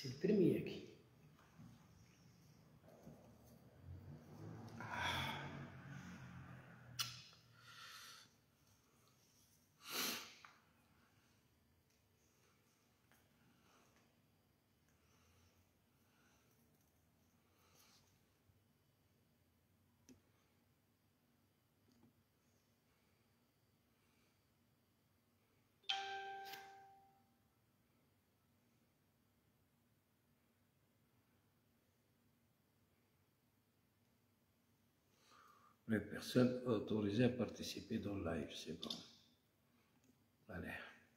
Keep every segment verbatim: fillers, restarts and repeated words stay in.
سي البريمي ياكي. Les personnes autorisées à participer dans le live, c'est bon. Allez.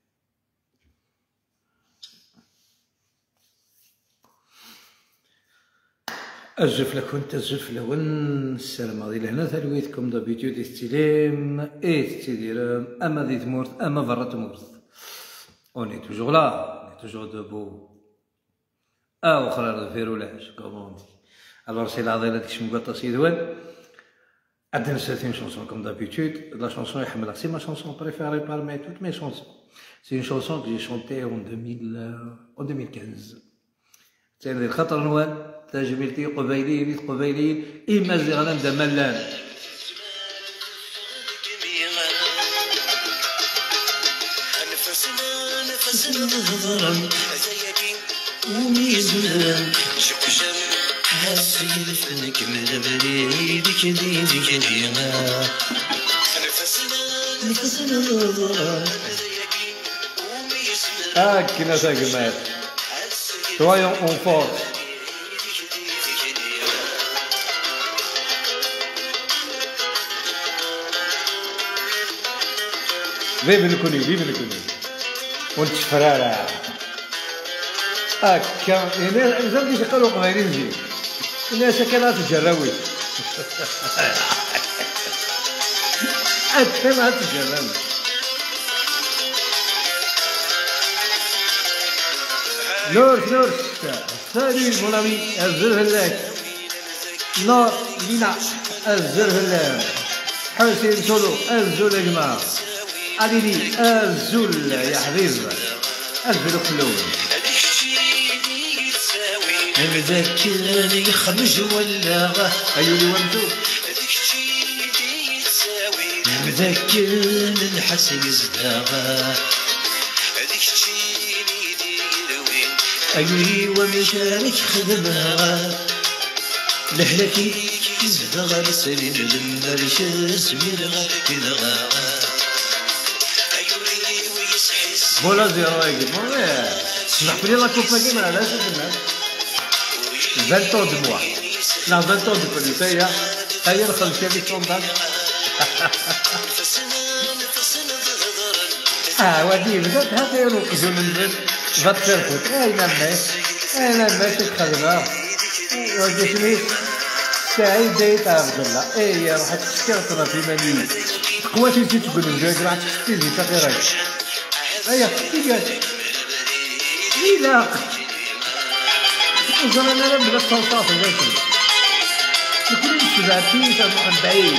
الزف لكم تزف لون السلام عليكم هنا تلويتكم دابيتود استلام ايه تدير اما دي تمورت اما برا تمورت اوني توجور لا اوني توجور دوبو او خرا الفيرولاج كومون دي الوغ سي لا ضيله ديك مقطع سيدوان عندنا سيت اون شونسون كوم دابيتود لا شونسون يحملها سي ما شونسون بريفيري بارمي توت مي شونسون سي اون شونسون كي جي شونتي اون ألفين اون ألفين وخمسطاش تاع خاطر نوال تجميلتي قبيلي بيت قبيلي إما زغنان دا ملان هاكنا تاكمات soyons en force. Vive le connu, vive le connu. ونتفرارع هكا الناس زاد يقولوا قبايلين نجي الناس كانت تجراوي انت ما تجراوي نور نور سالي مون امي الزر هلاك نور لينا الزر هلاك حسين سولو الزر يا جماعه عليلي الزول يا حبيب الزول خلون مذكرني خمج ولا ايولي وانتو مذكرني الحسن زداغا ايولي ومشارك خدمها لحلكي زداغا لسليم لما رشاز ميرغا ميرغا بولا زيرو يجي مو سمح لي لا كوبا كيما علاش الناس vingt ans de moi لا vingt ans de police هي هي الخلفيه اللي توندال اه ودي بدات هذا يروقزوا من البلد فاتفرفوت اين الناس اين الناس الخدمه ودي شنو سعيد دايت عبد الله اي راح تشكرتنا في مني قواتي نسيت تقول لك راح تشتي لي تغيرك هيا تيجي لا وزمان انا بلا الصوصات زيتون كل السبعتين تاع من بعيد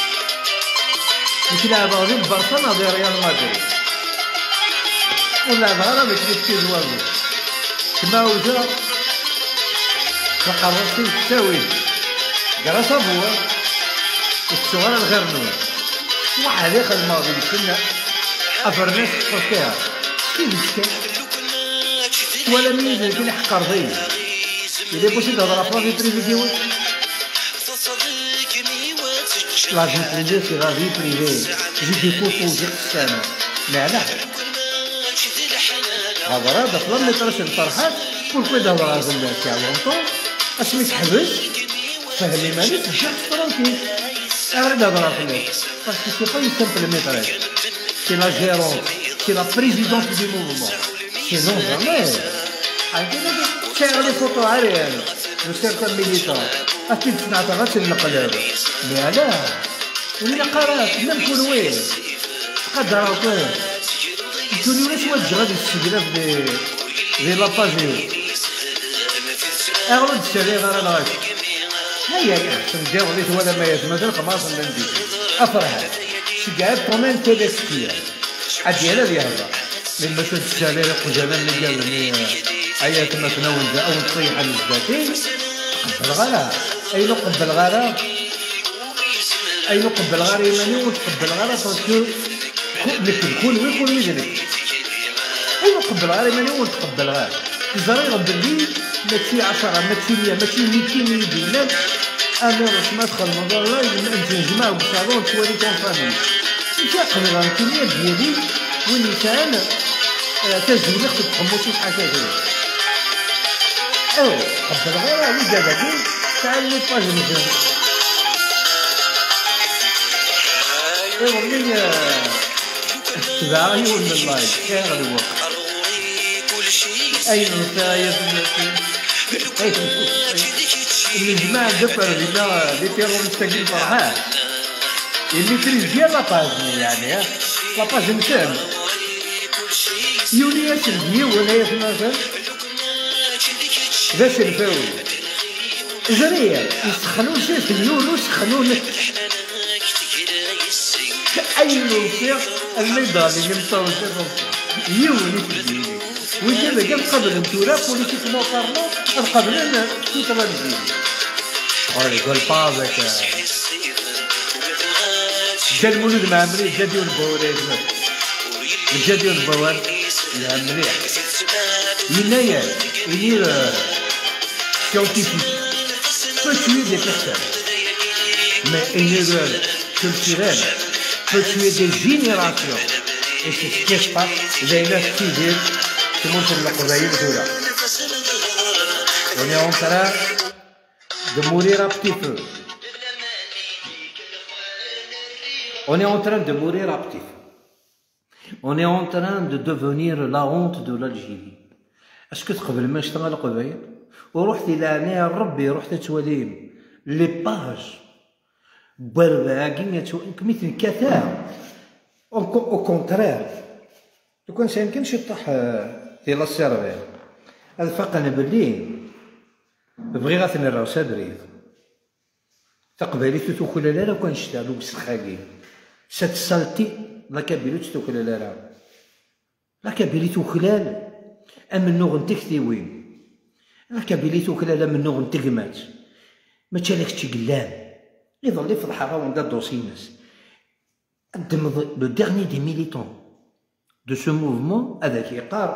يلعب غير برشلونه ضد ريال مدريد ولا ظهر بكريتي زوالو كما وجا فقرتي تساوي جرس ابوه الصغار الغرنوه واحد ياخذ الماضي بالسنه افرناس فيها كيف مسكين ولا مين كاين حق ارضي اذا بغيتي تهضر في رافي بريفي لا جي بريفي سي رافي بريفي جي دي فوتو ديال السنه لا لا هضر هذا في اللي طرش الفرحات كل كل هضر على الناس تاع لونطون اش ما تحبس فهمي ماني ترجع ترونكي غير هضر في الناس باسكو سي با سامبل ميتريج c'est la gérante, c'est la présidente du mouvement. Sinon, jamais. شاير لي فوتو عريان وسيرتا ميليتار أكيد سمعتها غير النقلاب لا لا ولا قرات ميم كون وين قد راكم يكونوا ناس واج غادي السجلاف دي دي لاباجيو اغلب الشارع غير انا غادي هيا احسن جاو ليت ولا ما يتمازال خماس ندي افرح شي قاعد كومين تيليسكيا عاد ديالها ديالها لما شاد الشاليه قداما اللي قال لي ايات ما تناول او نطيح على الزاتين قبل غلا اي قبل غلا اي قبل غلا ماني وتقبل غلا باسكو لك كل ويكون يدرك اي قبل غلا ماني وتقبل غلا زري رب الليل ماشي عشرة ماشي مية ماشي ميتين يدينا انا راش ما دخل نظر لا نجمع بالصالون توالي كون فامي ماشي قبل الكميه ديالي والنسان تزول يخدم حموتي شحال تزول او قبل غير هذه دابا تعال لي باج مزيان ايوا منين تبع عيون من اللايف خير الوقت اين نتايا اللي جماعة دفر بنا لي تيرو مستقيم فرحان اللي تريز ديال لاباج يعني لاباج نتاعنا يولي ياسلمي ولا ياسلمي باش الفاوي زريع يسخنون سيف اليولو يسخنون اي نوصيح الميدان اللي مطول يولي تجيني ويجي لك قبل نتورا بوليتيكمون بارلون قبل توتراليزي اولي قول بازك جا المولود مع مريض جا ديال البواري جا ديال البوار لا مليح ينايا يدير scientifique peut tuer des personnes mais une erreur culturelle peut tuer des générations et c'est ce qui se passe زي ناس كتير تموت القبائل هنا on est en train de mourir un petit peu on est en train de mourir un petit peu on est en train de devenir la honte de l'Algérie اسكو قبل ما اشتغل القبائل ورحت الى عناية ربي رحت تواليم لي باج برباقين مثل كثار او كونترير لو كان سيمكنش يطيح ديال السيرفير هذا فقنا باللي بغي غاتني راهو سابريد تقبالي توكل لا لو كان شتالو بسخاقي سات سالتي لا كابيلو توكل لا لا لا كابيلي توكلال أمن نوغ تكتيوين لا كابيلي توكلال من نوغ تقمات ما تشالكش تقلان يظل يفضح غاون دا دوسينس لو ديرني دي ميليتون دو سو موفمون هذاك يقار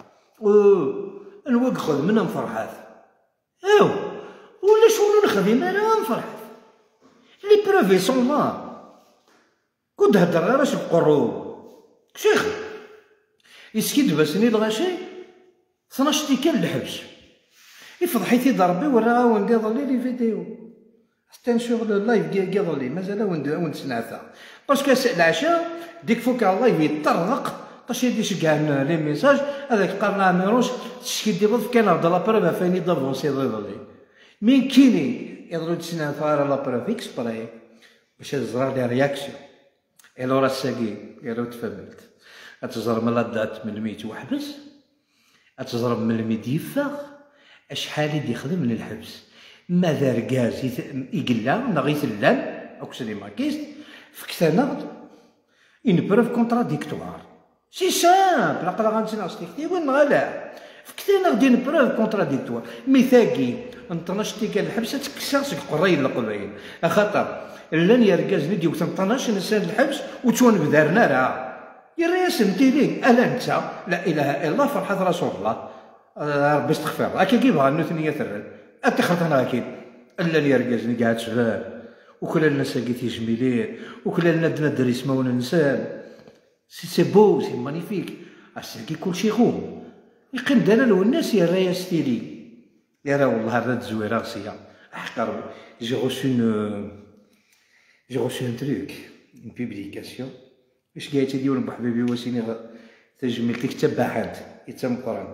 نوقف خذ منهم فرحات ايوا ولا شنو نخدم انا نفرح لي بروفي سون لا كنت هدر غير باش القروب شيخ يسكي دابا سنيد غاشي اثناش تيكال الحبس يفضحيتي ضربي وراه وندي ظلي لي فيديو حتى نشوف اللايف كي ظلي مازال وند وند سنعثا باسكو العشاء ديك فوك على اللايف يطرق باش يديش كاع لي ميساج هذاك قرنا ميروش تشكي دي بض كان هاد لابروف فاني دافونسي ظلي مين كيني يضرو تسنعثا على لابروف اكسبراي باش يزرع لي رياكسيون الو راه ساكي الو تفهمت اتزرب من لدات من الميت وحبس اتزرب من الميت يفاغ اشحال يدي يخدم من الحبس ماذا ركاز يقلا نغ يثلان اوكسلي ماكيست فكتنا اون بروف كونتراديكتوار سي سامبل عقلا غنتناستيكتي وين غالا فكتنا غدي اون بروف كونتراديكتوار ميثاقي نطنشتي كان الحبس تكسر سك قريل القبايل خاطر لان يا ركاز ندي وتنطنش نسال الحبس وتون بدارنا راه يا ريس نتيلي الا انت لا اله الا الله فرحة رسول الله ربي استغفر هكا كي بغا نثنية ثرد اتخذ انا اكيد الا اللي ركزني قاعد شباب وكل الناس ساقيتي جميلين وكل الناس دري اسماونا نسان سي سي بو سي مانيفيك اساكي كلشي خوم يقين دلال والناس يا ريس تيلي يا راه والله راه زويره غسيه احقر جي غوسو اون جي غوسو ان تروك اون بوبليكاسيون واش قايت ديال بحبيبي واسيني تجميلتك تبعات يتمقرنت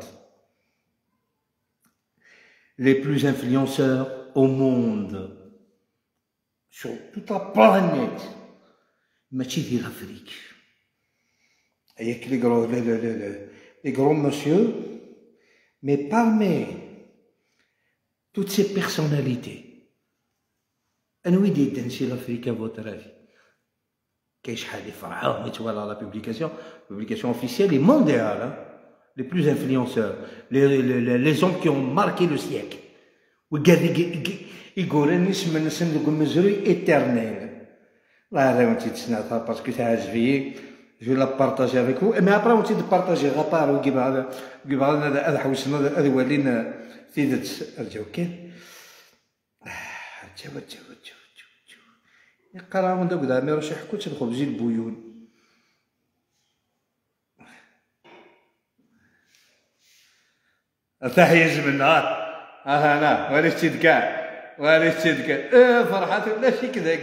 les plus influenceurs au monde sur toute la planète ماشي ديال l'Afrique هياك لي غرو لي غرو مسيو mais parmi toutes ces personnalités انوي دي دانسي l'Afrique à votre avis كاين شحال اللي فرحوا متوالى لا بوبليكاسيون بوبليكاسيون اوفيسيال مونديال لي بلوز انفلونسور لي لي زوم كي اون ماركي لو سيكل وقال يقول نسمى نسمى مزروي ايترنيل. الله هذا وانت تسنعتها باسكو تعجبني جو لا بارطاجي افيك فو مي ابرا وانت تبارطاجي غطار وكيما هذا كيما هذا هذا حوسنا هذا ولينا تيدت رجعو كاين رجعو رجعو رجعو يقرا من دوك دابا راش يحكوا تدخل بزيد البيون. تحيز من النهار ها انا وليت تيد كاع وليت تيد كاع اه فرحات ولا شي كذا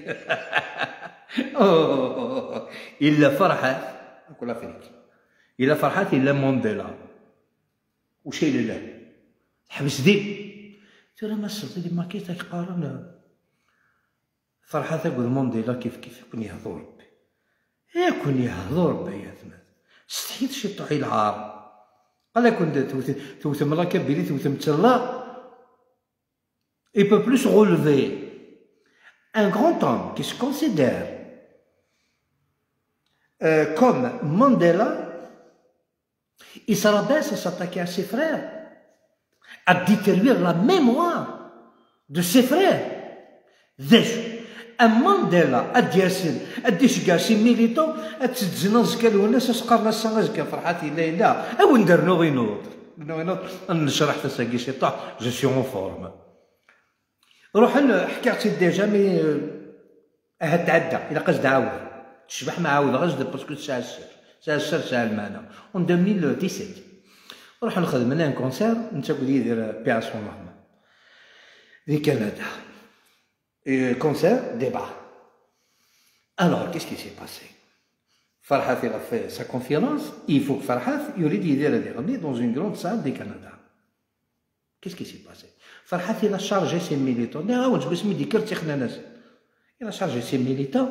الا فرحات نقولها فيك الا فرحات الا مونديلا وشي لا حبس ديب ترى ما صدق ديما كيتاك قارن فرحات تقول مونديلا كيف كيف يكون يهضر ربي يكون يهضر ربي يا ثمات استحيت شي طعي العار قال كنت توثم الله كبيري توثم تلا il peut plus relever un grand homme qui se considère euh, comme Mandela. Il se rabaisse à s'attaquer à ses frères, à détruire la mémoire de ses frères. Un Mandela ادياسن اديش كاع شي ميليتون اتزنا زكا الناس اسقرنا السما زكا فرحاتي لا لا او ندير نوغي نوض نوغي نوض نشرح تساقي شي طاح جو سي اون فورم روح حكيت ديجا مي اه تعدى الا قصد عاود تشبح مع عاود غزد باسكو ساعه السر ساعه السر ساعه المعنى اون ألفين وسبعطاش نروح نخدم انا ان كونسير نتا قولي يدير بياسون محمد في كندا. Et concert, débat. Alors, qu'est-ce qui s'est passé? Farhat il a fait sa conférence. Il faut que Farhat il dans une grande salle du Canada. Qu'est-ce qui s'est passé? Farhat il a chargé ses militants. Il a chargé ses militants.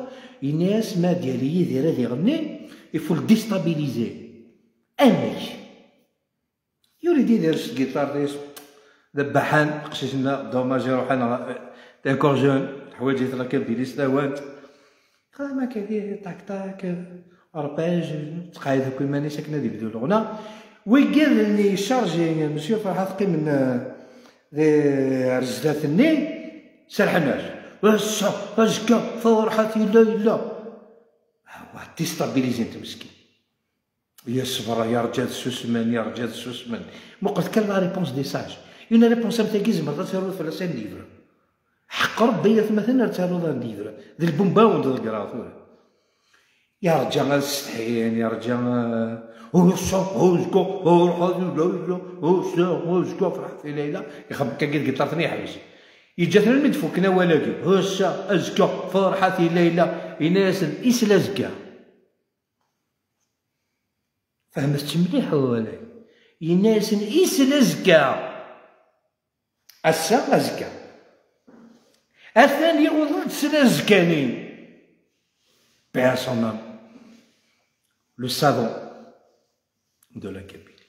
Il faut le déstabiliser. Un mec. Il a dit qu'il y a une guitare. ذبحان قششنا دوماج روحنا تاكور جون حوايج يتركب بيليس لاوانت قال ما كيدير طاك طاك ارباج تقايد كل ماني ساكنه دي بدو الغنى وقال لي شارجي مسيو فرحات قي من ذي رزدات الني سرحناش واش اشكا فرحتي لا لا هو ديستابيليزي انت مسكين يا صبر يا رجال السوسمان يا رجال السوسمان مو قلت كان لا ريبونس دي ساج اون ريبونس نتاع كيزما تسيرو في لاسين ليفر حق ربي مثلا تسيرو ذا ليفر ذا البومباون ذا الكراطور يا رجال السحين يا رجال هو شو هو شكو هو الحاج لا هو شو هو شكو فرحت ليلى يخبك كي قطرتني حبيبي يجاتنا المدفوكنا ولاكي هشا ازكى فرحتي ليلى يناس اسلا زكا فهمت مليح ولا يناس اسلا زكا السا ازكى الثاني غضت سلا زكاني بها son le savon de la Kabylie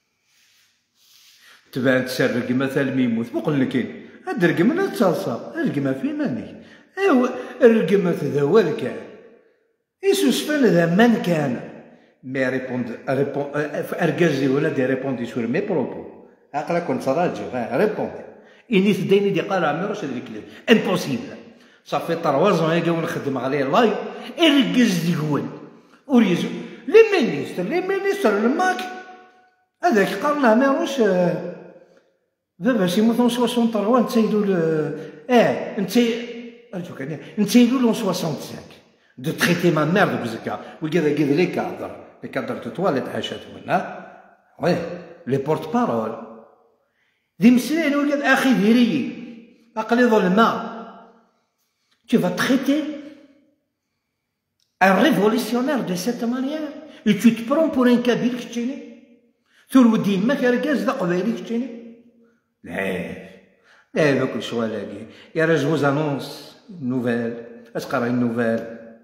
تبان تسرق مثل ميموت بقول لك هاد الرقم لا تصلصا الرقم في ماني ايوا الرقم تذوال كان يسوسفان ذا من كان مي ريبوند ريبوند اركازي ولا دي ريبوندي سور مي بروبو عقلا كنت راجل ريبوندي اني تديني دي قال عمي واش هاد الكلام امبوسيبل صافي طروازون هكا ونخدم عليه لايف اركز ديول وريزو لي مينيستر لي مينيستر الماك هذاك قال له ما واش دابا سي موثون ثلاثة وستين نتسيدو اه نت ارجوك نتسيدو لون خمسة وستين دو تريتي ما ميرد بزكا وكذا كذا لي كادر لي كادر دو تواليت عاشات ولا وي لي بورت بارول ذي مسلين ولاد اخي ذيري اقلي ظلمه tu vas traiter un révolutionnaire de cette manière et tu te prends pour un kabyle كتشيني ثور ديما كركاز ذا قبايلي كتشيني لا لا كل شويه لاقي يا راجل vous annonce une nouvelle اش قرا une nouvelle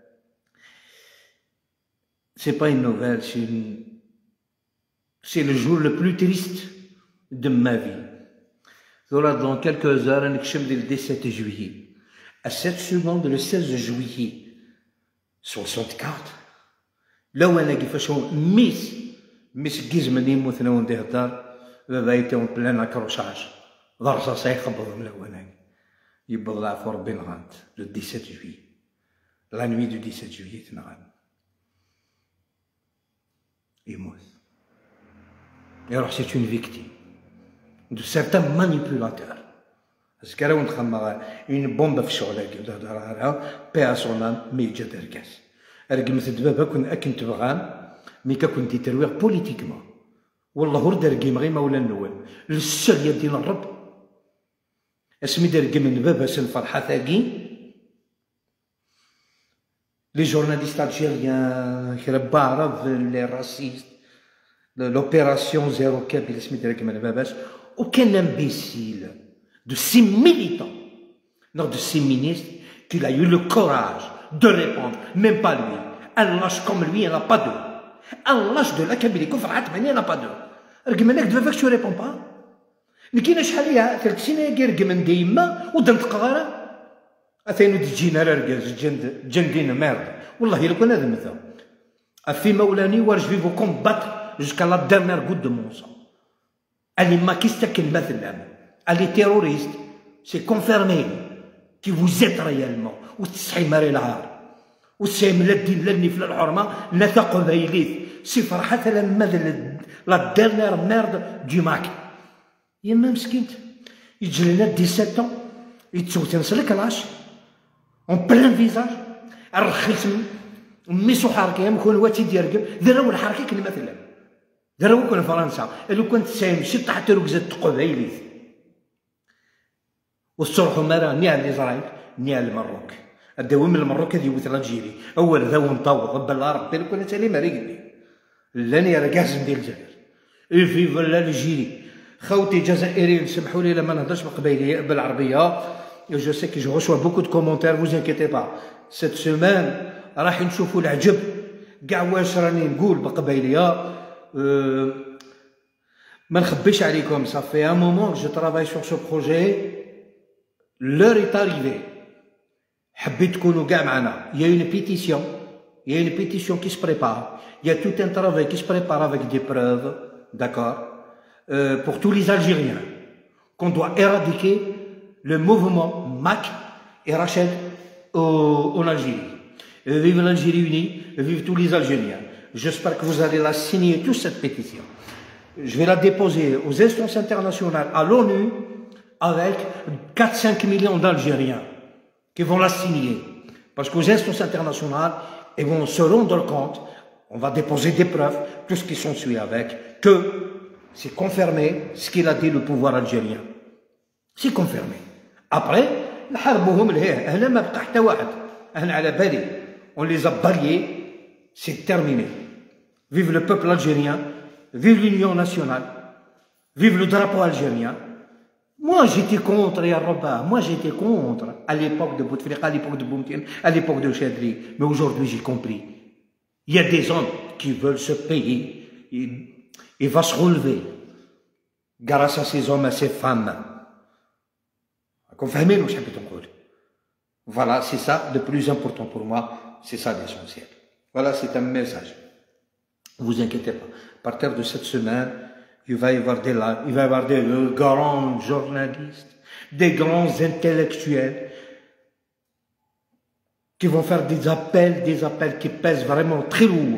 c'est pas une nouvelle c'est une... c'est le jour le plus triste de ma vie. Dans quelques heures, on est le dix-sept juillet. À cette seconde, le seize juillet, soixante quatre لو انا كيفاش ميس ميس كيزمن يموتنا وندي الدار بابا يتاون بلانا كروشاج ضرصاص يخبط من الاولاني يبغى ضعف ربي نغانت لو دix-sept juillet لا نوي دو dix-sept juillet تنغان يموت يروح سيت اون فيكتيم دو سيرتان مانيبيولاتور باسكو راه نتخمم اون بومب في الشغل كي راها بيها سونام مي جا دركاس رقمت دبابا كون اكن تبغان مي كون دي ترويغ بوليتيكمون والله ورد رقيم غير مولا النول للسر يدينا الرب اسمي درقم من بابا الفرحه ثاقي لي جورناليست الجيريان كرا بعرف لي راسيست لوبيراسيون زيرو كابيل اسمي درقم من باباس وكان امبيسيل de ces militants, non de ces ministres, qu'il a eu le courage de répondre, même pas lui. Un lâche comme lui, il n'a pas d'eux. Un lâche de la Kabylie, il n'a pas d'eux. رقمناك دابا فاش تو ريبون با اللي كاينه شحال ليها ثلاث سنين كي رقمن ديما ودن تقرا اثينو تجينا راه جند جندين ميرد والله الا كون هذا مثال افي مولاني وار جو فيفو كومباتر جوسكا لا ديرنيير غوت دو مون سون اللي ما كيستكل مثلا اللي تيروريست سي كونفيرمي كي vous êtes réellement وتصحي ماري العار وتساهم لا الدين لا النيف لا الحرمه لا تقبيليت سي فرحه لما لا ديرنيير ميرد دو ماك يما مسكينت يجي لنا dix-sept ans يتسوت نسلك لاش اون بلان فيزاج الرخيص ميسو حركه مكون واتي ديال دار اول حركه كلمه مثلا دار هو كون فرنسا لو كنت ساهم شي تحت ركزه قبيليت والصرحوا مرة نيا لإسرائيل نيا لمروك الدوام من المروك هذه يوث الجيري أول ذا ونطوط بلا ربي لو كان تالي مريقني لاني راه كاع ندير الجزائر في ولا الجيري خوتي جزائريين سمحوا لي لما نهضرش بالقبيليه بالعربيه جو سي كي جو ريسوا بوكو دو كومونتير فوز انكيتي با سيت سيمان راح نشوفوا العجب كاع واش راني نقول بالقبيليه أه ما نخبيش عليكم صافي ان مومون جو ترافاي سور سو بروجي l'heure est arrivée حبيت تكونوا كاع معنا il y a une pétition il y a une pétition qui se prépare il y a tout un travail qui se prépare avec des preuves d'accord euh, pour tous les Algériens qu'on doit éradiquer le mouvement M A C et Rachel au, en Algérie. Vive l'Algérie unie, vive tous les Algériens. J'espère que vous allez la signer toute cette pétition. Je vais la déposer aux instances internationales, à l'ONU, avec quatre cinq millions d'Algériens qui vont la signer. Parce qu'aux instances internationales, ils vont se rendre compte, on va déposer des preuves, tout ce qui s'ensuit avec, que c'est confirmé ce qu'il a dit le pouvoir algérien. C'est confirmé. Après, نحاربوهم لهيه، هنا ما بقى حتى واحد، هنا على بالي، on les a balayés, c'est terminé. Vive le peuple algérien, vive l'union nationale, vive le drapeau algérien. Moi j'étais contre ya Rabba, moi j'étais contre à l'époque de Bouteflika, à l'époque de Boumtine, à l'époque de Chadri. Mais aujourd'hui j'ai compris. Il y a des hommes qui veulent ce pays, il, il va se relever grâce à ces hommes, à ces femmes. Voilà, c'est ça le plus important pour moi, c'est ça l'essentiel. Voilà, c'est un message. Ne vous inquiétez pas. À partir de cette semaine, il va y avoir des lives, il va y avoir des grands journalistes, des grands intellectuels qui vont faire des appels, des appels qui pèsent vraiment très lourd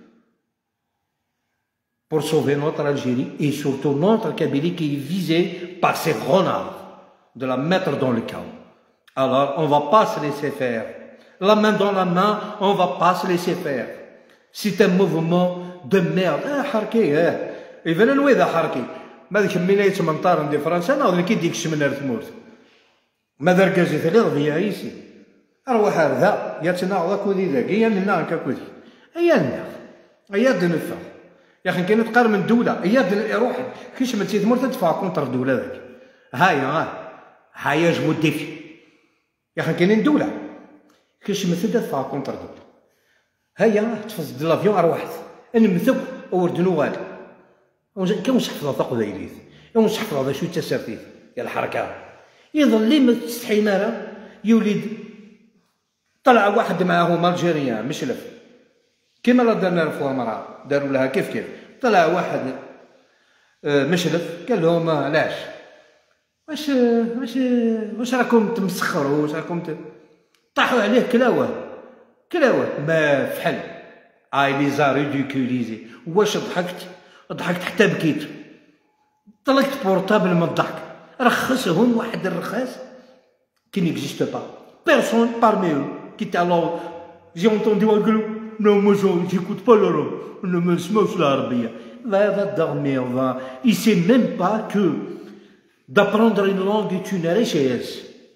pour sauver notre Algérie et surtout notre Kabylie qui est visée par ces renards, de la mettre dans le chaos. Alors, on ne va pas se laisser faire. La main dans la main, on ne va pas se laisser faire. C'est un mouvement de merde. Ah, harki, eh. إذا نوي ذا حركي ما ذيك مينايت منطار ندير فرنسا ناض كي ديك الشمنة تموت ماذا ركزي ثلي ضيا عيسي أروح هذا يا تناغ كودي ذاك يا لنا كودي أيا لنا أيا دنفا يا أخي كاين تقار من دولة أيا دن روح كيش ما تموت تدفع كونتر الدولة ذاك هاي ها هاي جمو ديفي يا أخي كاينين دولة كيش ما تدفع كونتر دولة هيا تفز لافيون أروحت نمثب وردنو غالي كون حفظها تقبيليت كون حفظها شو تسرتيت يا الحركه يظل لي ما تستحي نارا يولد طلع واحد معاهم الجيريان مشلف كيما لا درنا الفوا مرأة داروا لها كيف كيف. طلع واحد مشلف قال لهم علاش واش واش واش راكم تمسخروا واش راكم ت... طاحوا عليه كلاوه كلاوه ما فحل اي لي زا ريديكوليزي. واش ضحكت ضحكت حتى بكيت طلقت بورطابل من الضحك. رخصهم واحد الرخاص qui n'existe pas. Personne parmi eux qui t'a alors j'ai entendu un groupe non moi j'écoute pas l'arabe ne me smoke l'arabie va va dormir va il sait même pas que d'apprendre une langue est une richesse.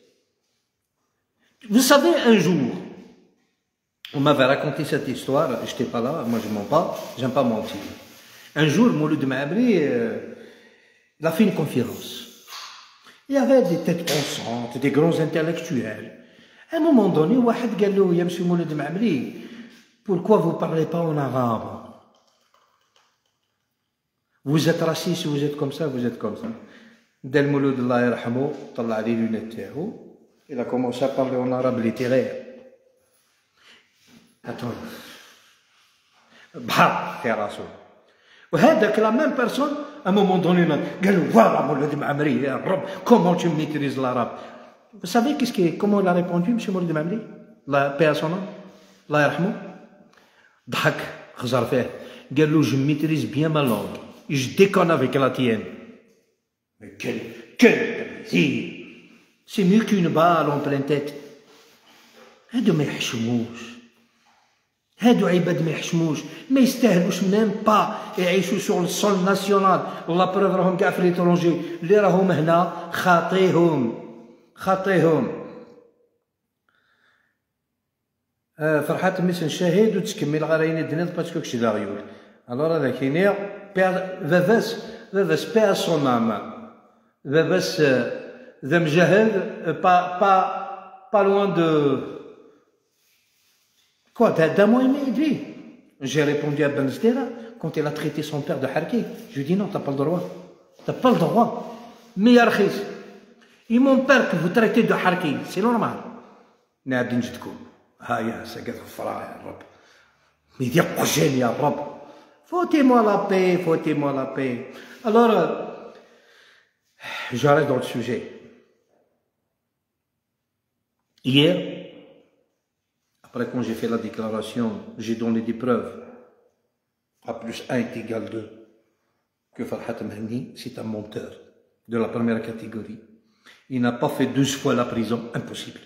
Vous savez un jour on m'avait raconté cette histoire, j'étais pas là, moi je mens pas, j'aime pas mentir. Un jour Mouloud Maabri il a fait une conférence. Il y avait des têtes pensantes, des grands intellectuels. À un moment donné, واحد قال له يا monsieur Mouloud Maabri, pourquoi vous parlez pas en arabe? Vous êtes raciste, vous êtes comme ça, vous êtes comme ça. Dès le Mouloud Allah yarhamou, طلع les lunettes تاعو, il a commencé à parler en arabe littéraire. Attends. بحر في راسو. وهذاك لا ميم بيرسون à un moment donné قال له voilà Mouloud Maabri يا رب comment tu maîtrises l'arabe. Vous savez qu'est-ce que, comment il a répondu monsieur Mouloud Maabri, la paix à son âme, الله يرحمه. ضحك خزر فيه قال له je maîtrise bien ma langue et je déconne avec la tienne. Mais quel quel plaisir, c'est mieux qu'une balle en pleine tête. هادو ما يحشموش هادو عباد ما يحشموش ما يستاهلوش ميم با يعيشوا سور السول ناسيونال. لا بروف راهم كاع في ليترونجي اللي راهم هنا خاطيهم خاطيهم. آه فرحات ميس نشاهد وتكمل غير الدنيا باسكو كشي لا غيول. الوغ هذا كاين فافاس فافاس بي سون ام فافاس ذا مجاهد با با با لوان دو Quoi, d'un mois et demi, lui. J'ai répondu à Ben Zdera quand il a traité son père de Harki. Je lui ai dit non, t'as pas le droit. T'as pas le droit. Mais Yarkhis, et mon père que vous traitez de Harki, c'est normal. N'abdin jidkoum. Ah ya, ça gâte frère, ya Rab. Mais il y a prochaine, ya Rab. Foutez-moi la paix, foutez-moi la paix. Alors, euh, j'arrête dans le sujet. Hier, après, quand j'ai fait la déclaration, j'ai donné des preuves. A plus un est égal deux. Que Farhat Mehni, c'est un menteur de la première catégorie. Il n'a pas fait douze fois la prison, impossible.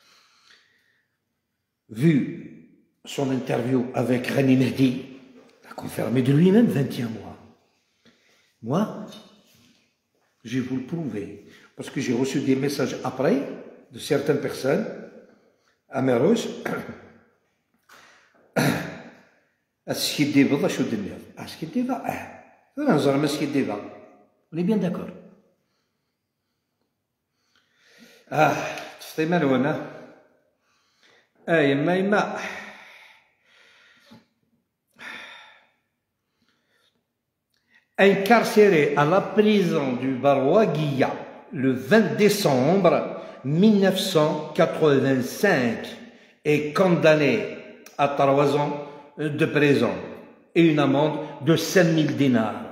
Vu son interview avec Rani Mehdi, il a confirmé de lui-même vingt et un mois. Moi, je vais vous le prouver. Parce que j'ai reçu des messages après de certaines personnes à Merouge. السكيت ديفا شو دنيا السكيت ديفا اه انا نهضر مع السكيت ديفا ولي بيان داكور اه تفطي مالونا اه يما يما incarcéré à la prison du Barwa-Guia le vingt décembre mille neuf cent quatre-vingt-cinq est condamné à trois ans de prison et une amende de cinq mille dinars.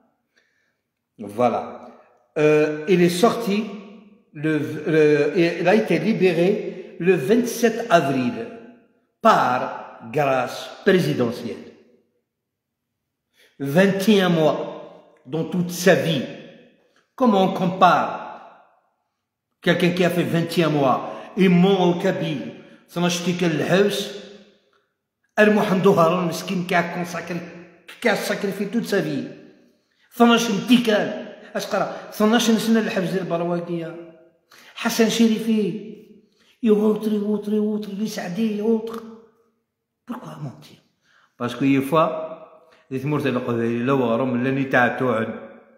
Voilà. Euh, il est sorti, le, le, il a été libéré le vingt-sept avril par grâce présidentielle. vingt et un mois dans toute sa vie. Comment on compare quelqu'un qui a fait vingt et un mois et ment au Kabyle, ça m'a jeté quel house, المحمد هارون مسكين كي a consacré كي a sacrifié toute sa vie. اثناش امتكان اش قرا اثناش سنه الحبس ديال البرواقيه. حسن شريفي يوتر يوتر يوتر لسعدي يوتر. Pourquoi mentir? Parce que une fois les ثمورت القبائل لو غرم لاني تاع توعد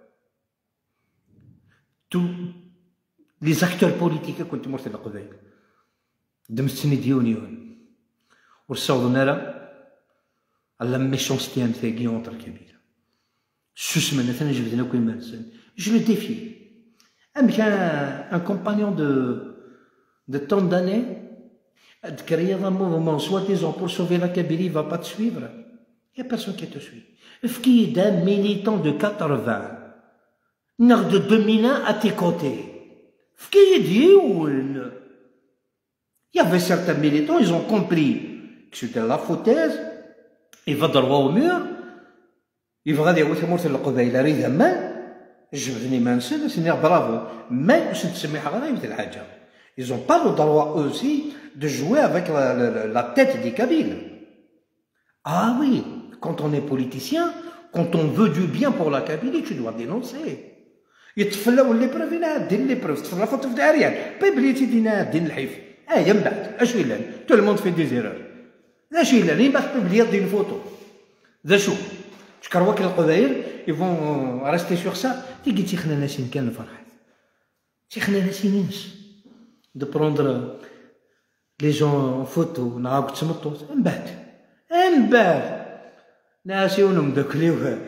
tous les acteurs politiques كنت مرت القبائل دمستني ديونيون ورصوضنا لا على ميشونستي نتاعي اونتر كبيره سوس من ثاني جبدنا كل مارسن je le défie. Un, un compagnon de, de tant d'années, créer un mouvement soi-disant pour sauver la Kabylie, il ne va pas te suivre. Il n'y a personne qui te suit. Qui est un militant de quatre-vingts, de deux mille un à tes côtés. Qui est dit où il y avait certains militants, ils ont compris que c'était la foutaise, il va droit au mur, il va dire oui, c'est moi, c'est le قبيلة ريد ما جبدني ما نسى سنير برافو ما باش تسمي حرارة مثل الحاجة. Ils n'ont pas le droit aussi de jouer avec la, la, la tête des Kabyles. Ah oui, quand on est politicien, quand on veut du bien pour la Kabylie, tu dois dénoncer. يتفلاو لي بروف ينادين لي بروف تفلا فوتو في داريان بيبليتي دينادين الحيف اه من بعد اش يلان تو الموند في دي زيرور اش يلان يما بيبليا دين فوتو ذا شو تكرواك القبايل يفون ريستي سور سا تيجي تيخنا ناسين كان الفرحة تيخنا ناسينينش دو بروندر لي جون فوتو نعاود تسمطو من بعد من بعد ناسيونهم داكليو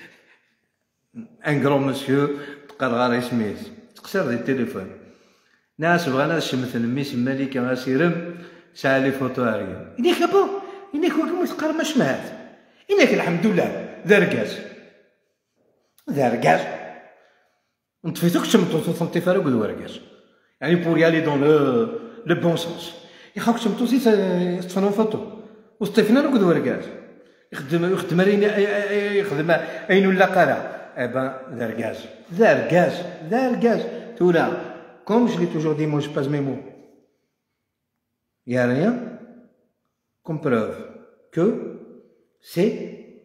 ان كرون مسيو تقال غير سميت تقصر دي التليفون ناس بغانا الشمث ميس مالكه غاسيرم ساعه لي فوتو هاريا إنك بو إنك وكم تقرا ما سمعت إنك الحمد لله ذرقاز ذرقاز نطفيتوك تمطو تصنتي فارق الورقاز يعني بور يالي دون لو لو بون سونس يخاوك تمطو سي تفنو فوتو وستيفنا لو الورقاز يخدم يخدم يخدم اين ولا قرا Eh ben, Zergaz. Zergaz. Zergaz. Tout là. Comme je l'ai toujours dit, moi je passe mes mots. Il n'y a rien comme preuve que c'est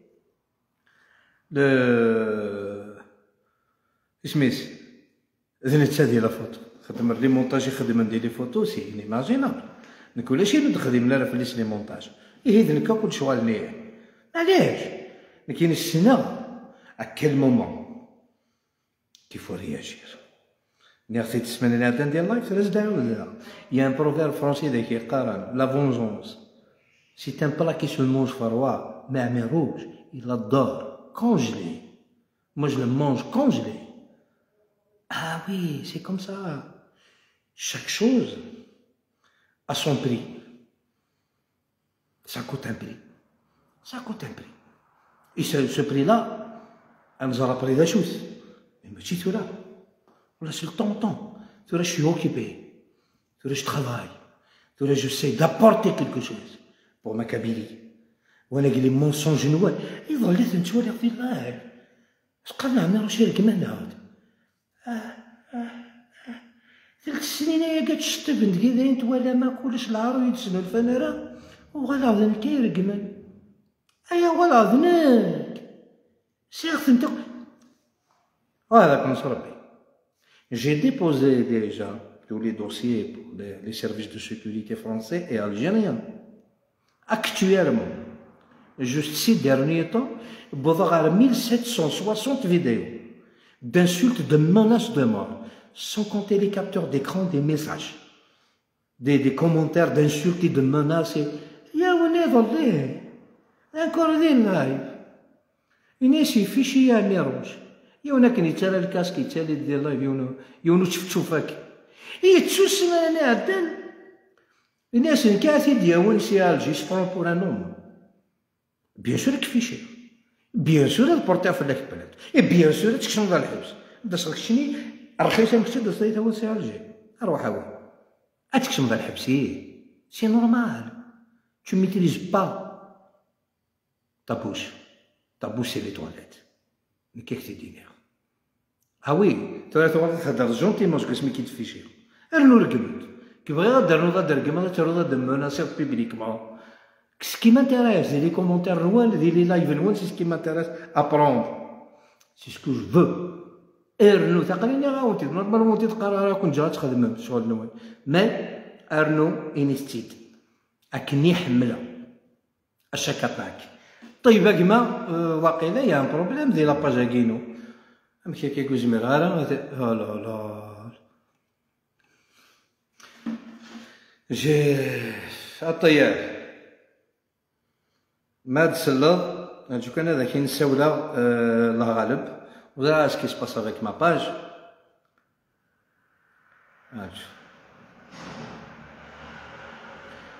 le Smith. زنت هذه لا فوتو خدم لي مونتاج يخدم ندير لي فوتو سي انيماجينابل نقول لاشي نخدم لا في لي مونتاج يهيد نكا كل شوال ليه علاش ما كاينش السنه à quel moment qu'il faut réagir. Merci de se mener à l'intérieur de live. Il y a un proverbe français qui dit la vengeance. C'est un plat qui se mange froid, mais à mes rouges, il adore congelé. Moi, je le mange congelé. Ah oui, c'est comme ça. Chaque chose a son prix. Ça coûte un prix. Ça coûte un prix. Et ce, ce prix-là, elle nous a rappelé des choses. Mais me dis, tu là, là c'est le temps, temps. Tu là, je suis occupé. Tu là, je travaille. Tu là, je sais d'apporter quelque chose pour ma Kabylie. وانا قال لي mensonge نوال ايضا لازم تولي في اللايف اش قلنا عمي راه شارك معنا ثلاث سنين هي قاعد تشتي بنت كذا نتوالى ما كلش العار يتسنى الفنانة وغلا ذنك يرقمن ايا ولا ذنك سيغ انت هذا كنص ربي. J'ai déposé déjà tous les dossiers pour les, les services de sécurité français et algériens. Actuellement, juste ces derniers temps, il y a mille sept cent soixante vidéos d'insultes, de menaces de mort, sans compter les capteurs d'écran des messages, des, des commentaires d'insultes et de menaces. Il y a un évolué, encore des lives. Il y a des fichiers à miroge. Il y a qui يتسالى الكاسك يتسالى دي لايف يونو يونو تشوفك هي تسوس انا عدل الناس الكاثي ديالون سي الجي سبرون بور ان اوم بيان سور كفيشي بيان سور البورتافول لك البلاد اي بيان سور تكشم ذا الحبس داس شني رخيصه مكتب داس هو سي الجي روح هو اتكشم ذا الحبس سي نورمال tu maîtrises pas ta bouche ta bouche c'est les toilettes mais qu'est-ce que tu dis Ah oui, tu as تهضر جونتيمون شكون سمي كيتفيشي ارنو رقمت كي بغي غادر نوض هاد الرقمه تروض هاد المناصر بيبليكمون سكي مانتيريس دير لي كومونتير نوال دير لي لايف نوال سي سكي مانتيريس ابروندر سي سكو جو فو ارنو تقريني غاونتي نورمالمون تقرا راه كنت جا تخدم شغل نوال مي ارنو انستيد اكني حمله اشاك اتاك طيب كما واقيلا يا ان بروبليم ديال لاباج كينو مشي كيكو زميرارا ها لا لا جي الطيار ما تسلط جو كان هذا كاين الساوله الله غالب ولا اش كي سباس افيك ما باج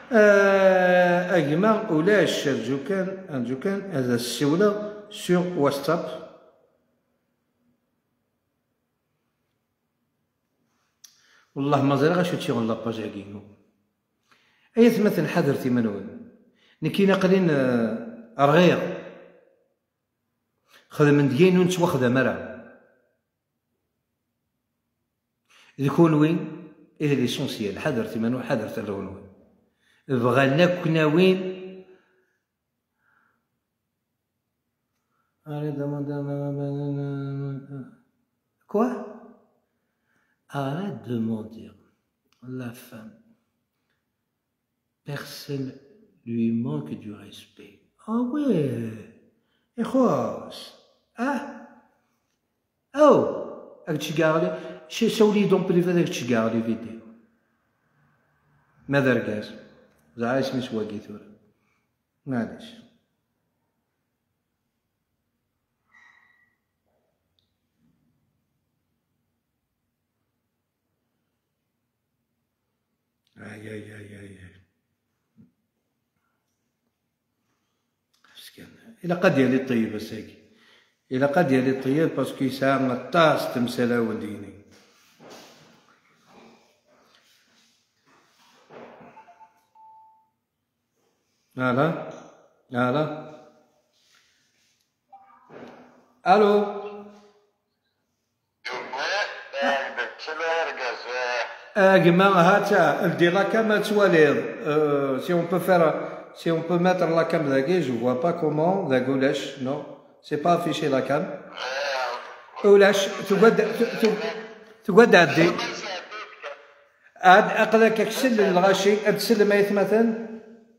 آه أجمع ولاش أرجو كان أرجو كان هذا السولة سور واتساب. والله ما زال غاش تشي غون لاباج هاكينو أيا مثلا حضرتي منون نكينا قلين رغيغ خدم ديالو نتواخذ مرة يكون وين إيه ليسونسيال حضرتي منو حضرت الرون وين بغانا كنا وين كوا arrête de mentir. La femme, personne lui manque du respect. Ah ouais, et quoi? Ah, oh, avec tu gardes, chez Saouli donc privé avec tu gardes les vidéos. ماذا رجاز؟ زعايش مش واقي ثورة. معلش. اي اي اي اي مسكين الى قد ديالي طيب اساكي الى قد ديالي طيب باسكو يساع مطاس تمثاله وديني هلا هلا الو Ah, dis la cam, tu vois, euh, si on peut faire, si on peut mettre la cam d'agé, je vois pas comment, la goulash, non, c'est pas affiché la cam. Goulash, tu vois, tu, tu vois d'adé. Ad, أقلك أكسل الغاشي، أتسلم أي مثلا.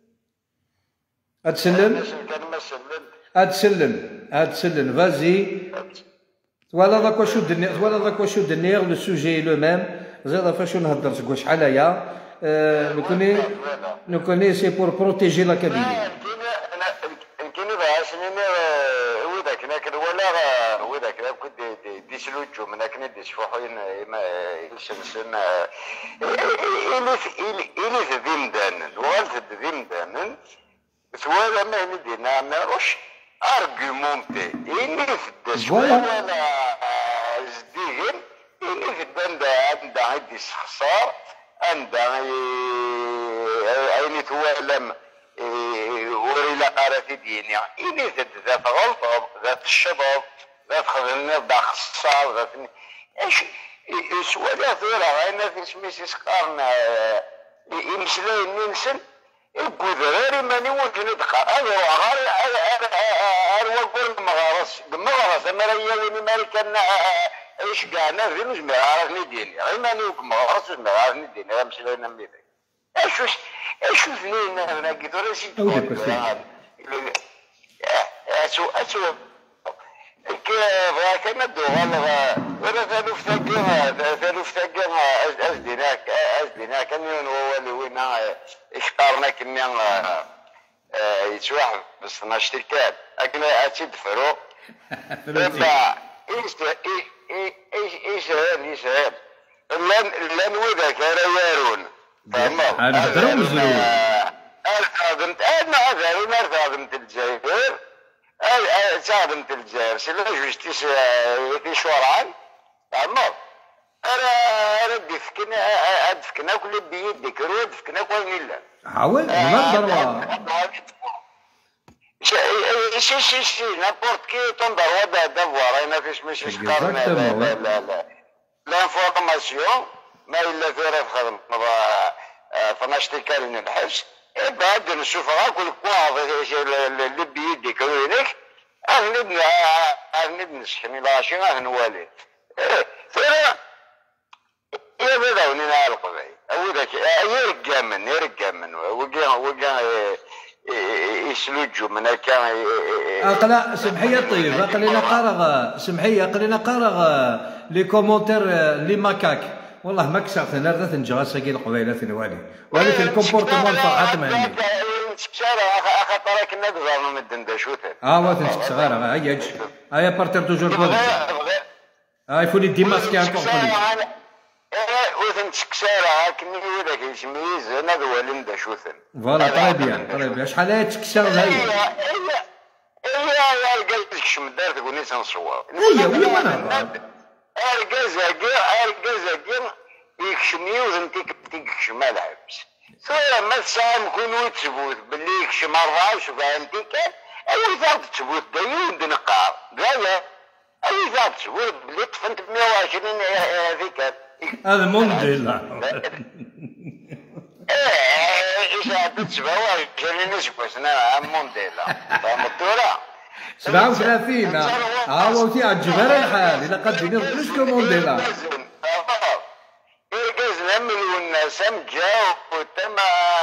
أتسلم. أتسلم، أتسلم، vas-y. Voilà dans quoi je suis voilà dans quoi je suis le sujet est le même. زاد فاشو نهضر تقول شحال هيا نكوني نكوني سي بور بروتيجي لا كابيني كاين عشرين وذاك ناكل ولا وذاك كنت دي سلوجو من كنا دي شفوحين ما الشمسن الي الي في ذمدان والد ذمدان سوالا ما ندينا ما روش ارغيومونتي الي في الدش ولا جديهم إني في الدم عندها عندي استخسار عندها عيني توالم وري لا قارتي ديني إني ذات غلطة ذات الشباب ذات خذلني ذات خسار ذات ايش سوالا ثورة أنا في سميسي سقارنا يمسلين ننسل الكودراري ماني وجه ندقى أنا غاري أنا وقول مغارس مغارس أما ريالي مالك أنا ايش قاعنا في مش معارف نديني غير ماني وكما غرس مش معارف نديني غير مش لنا ميدك ايش وش ايش فنين انا قلت له شي اسو اسو كيف كان الدوغال ولا ثالث ثقيها ثالث ثقيها ازدناك ازدناك كان هو اللي وين اشقارنا كنا يتواحد بس نشتكات لكن اتيد فروق ايش ايش ايش ايش هذا ايش هذا لان لان وذاك انا يارون فاهم هذا درمز انا خدمت انا هذا انا خدمت الجزائر انا خدمت الجزائر سلا جوجتي في شوران فاهم انا ردي فكنا ادفكنا كل بيدك رود فكنا كل لا عاود ما ضروا شي شي شي نابورت كي تنظر ودا دافوار انا فيش مش شكرنا لا لا لا لا لانفورماسيون ما الا ثيرا خدم فناشتي كان نبحث بعد نشوف راه كل كوا اللي بيدك وينك اغلب اغلب نسحني لاشي راه نوالي ثيرا يا بدا ونينا القضاي او ذاك يرقى من يرقى من وقا وقا يسلوجوا من هكا اقلا سمحيه طيب اقلينا قارغ سمحيه اقلينا قارغ لي كومونتير لي ماكاك والله ما كسرت انا راه تنجا ساقي القبيله ثنوالي ولكن الكومبورتمون فرحات معني خاطر كنا دزارنا من الدندشوت اه واتنسك صغيره هيا اجي هيا بارتير توجور بوز هاي فولي ديماسكي انكور فولي وثن تكسارها كني وذاك يسميز انا ذوالن دا شوثن. فوالا طري بيان طري بيان شحال هي تكسر هاي. هي هي قالت لك شمدار تقول لي تنصور. هي وهي ما نهضر. الكازاكي الكازاكي يكشمي وثن تيكشم العبس. سواء ما تساهم كونوا تثبوت باللي يكشم أربعة وكاع انت كان أي ثابت تثبوت دايما دنقار دايما أي ثابت تثبوت باللي طفنت مية وعشرين هذيك. هذا مونديلا. ايه ايش عدت سبعة وعشرين نسبة سنة مونديلا فهمتولا. سبعة وثلاثين ها هو تي عجبها الحال إلا قد ديني بلوس كو مونديلا. إرجاز مليون ناس أم جاو وتم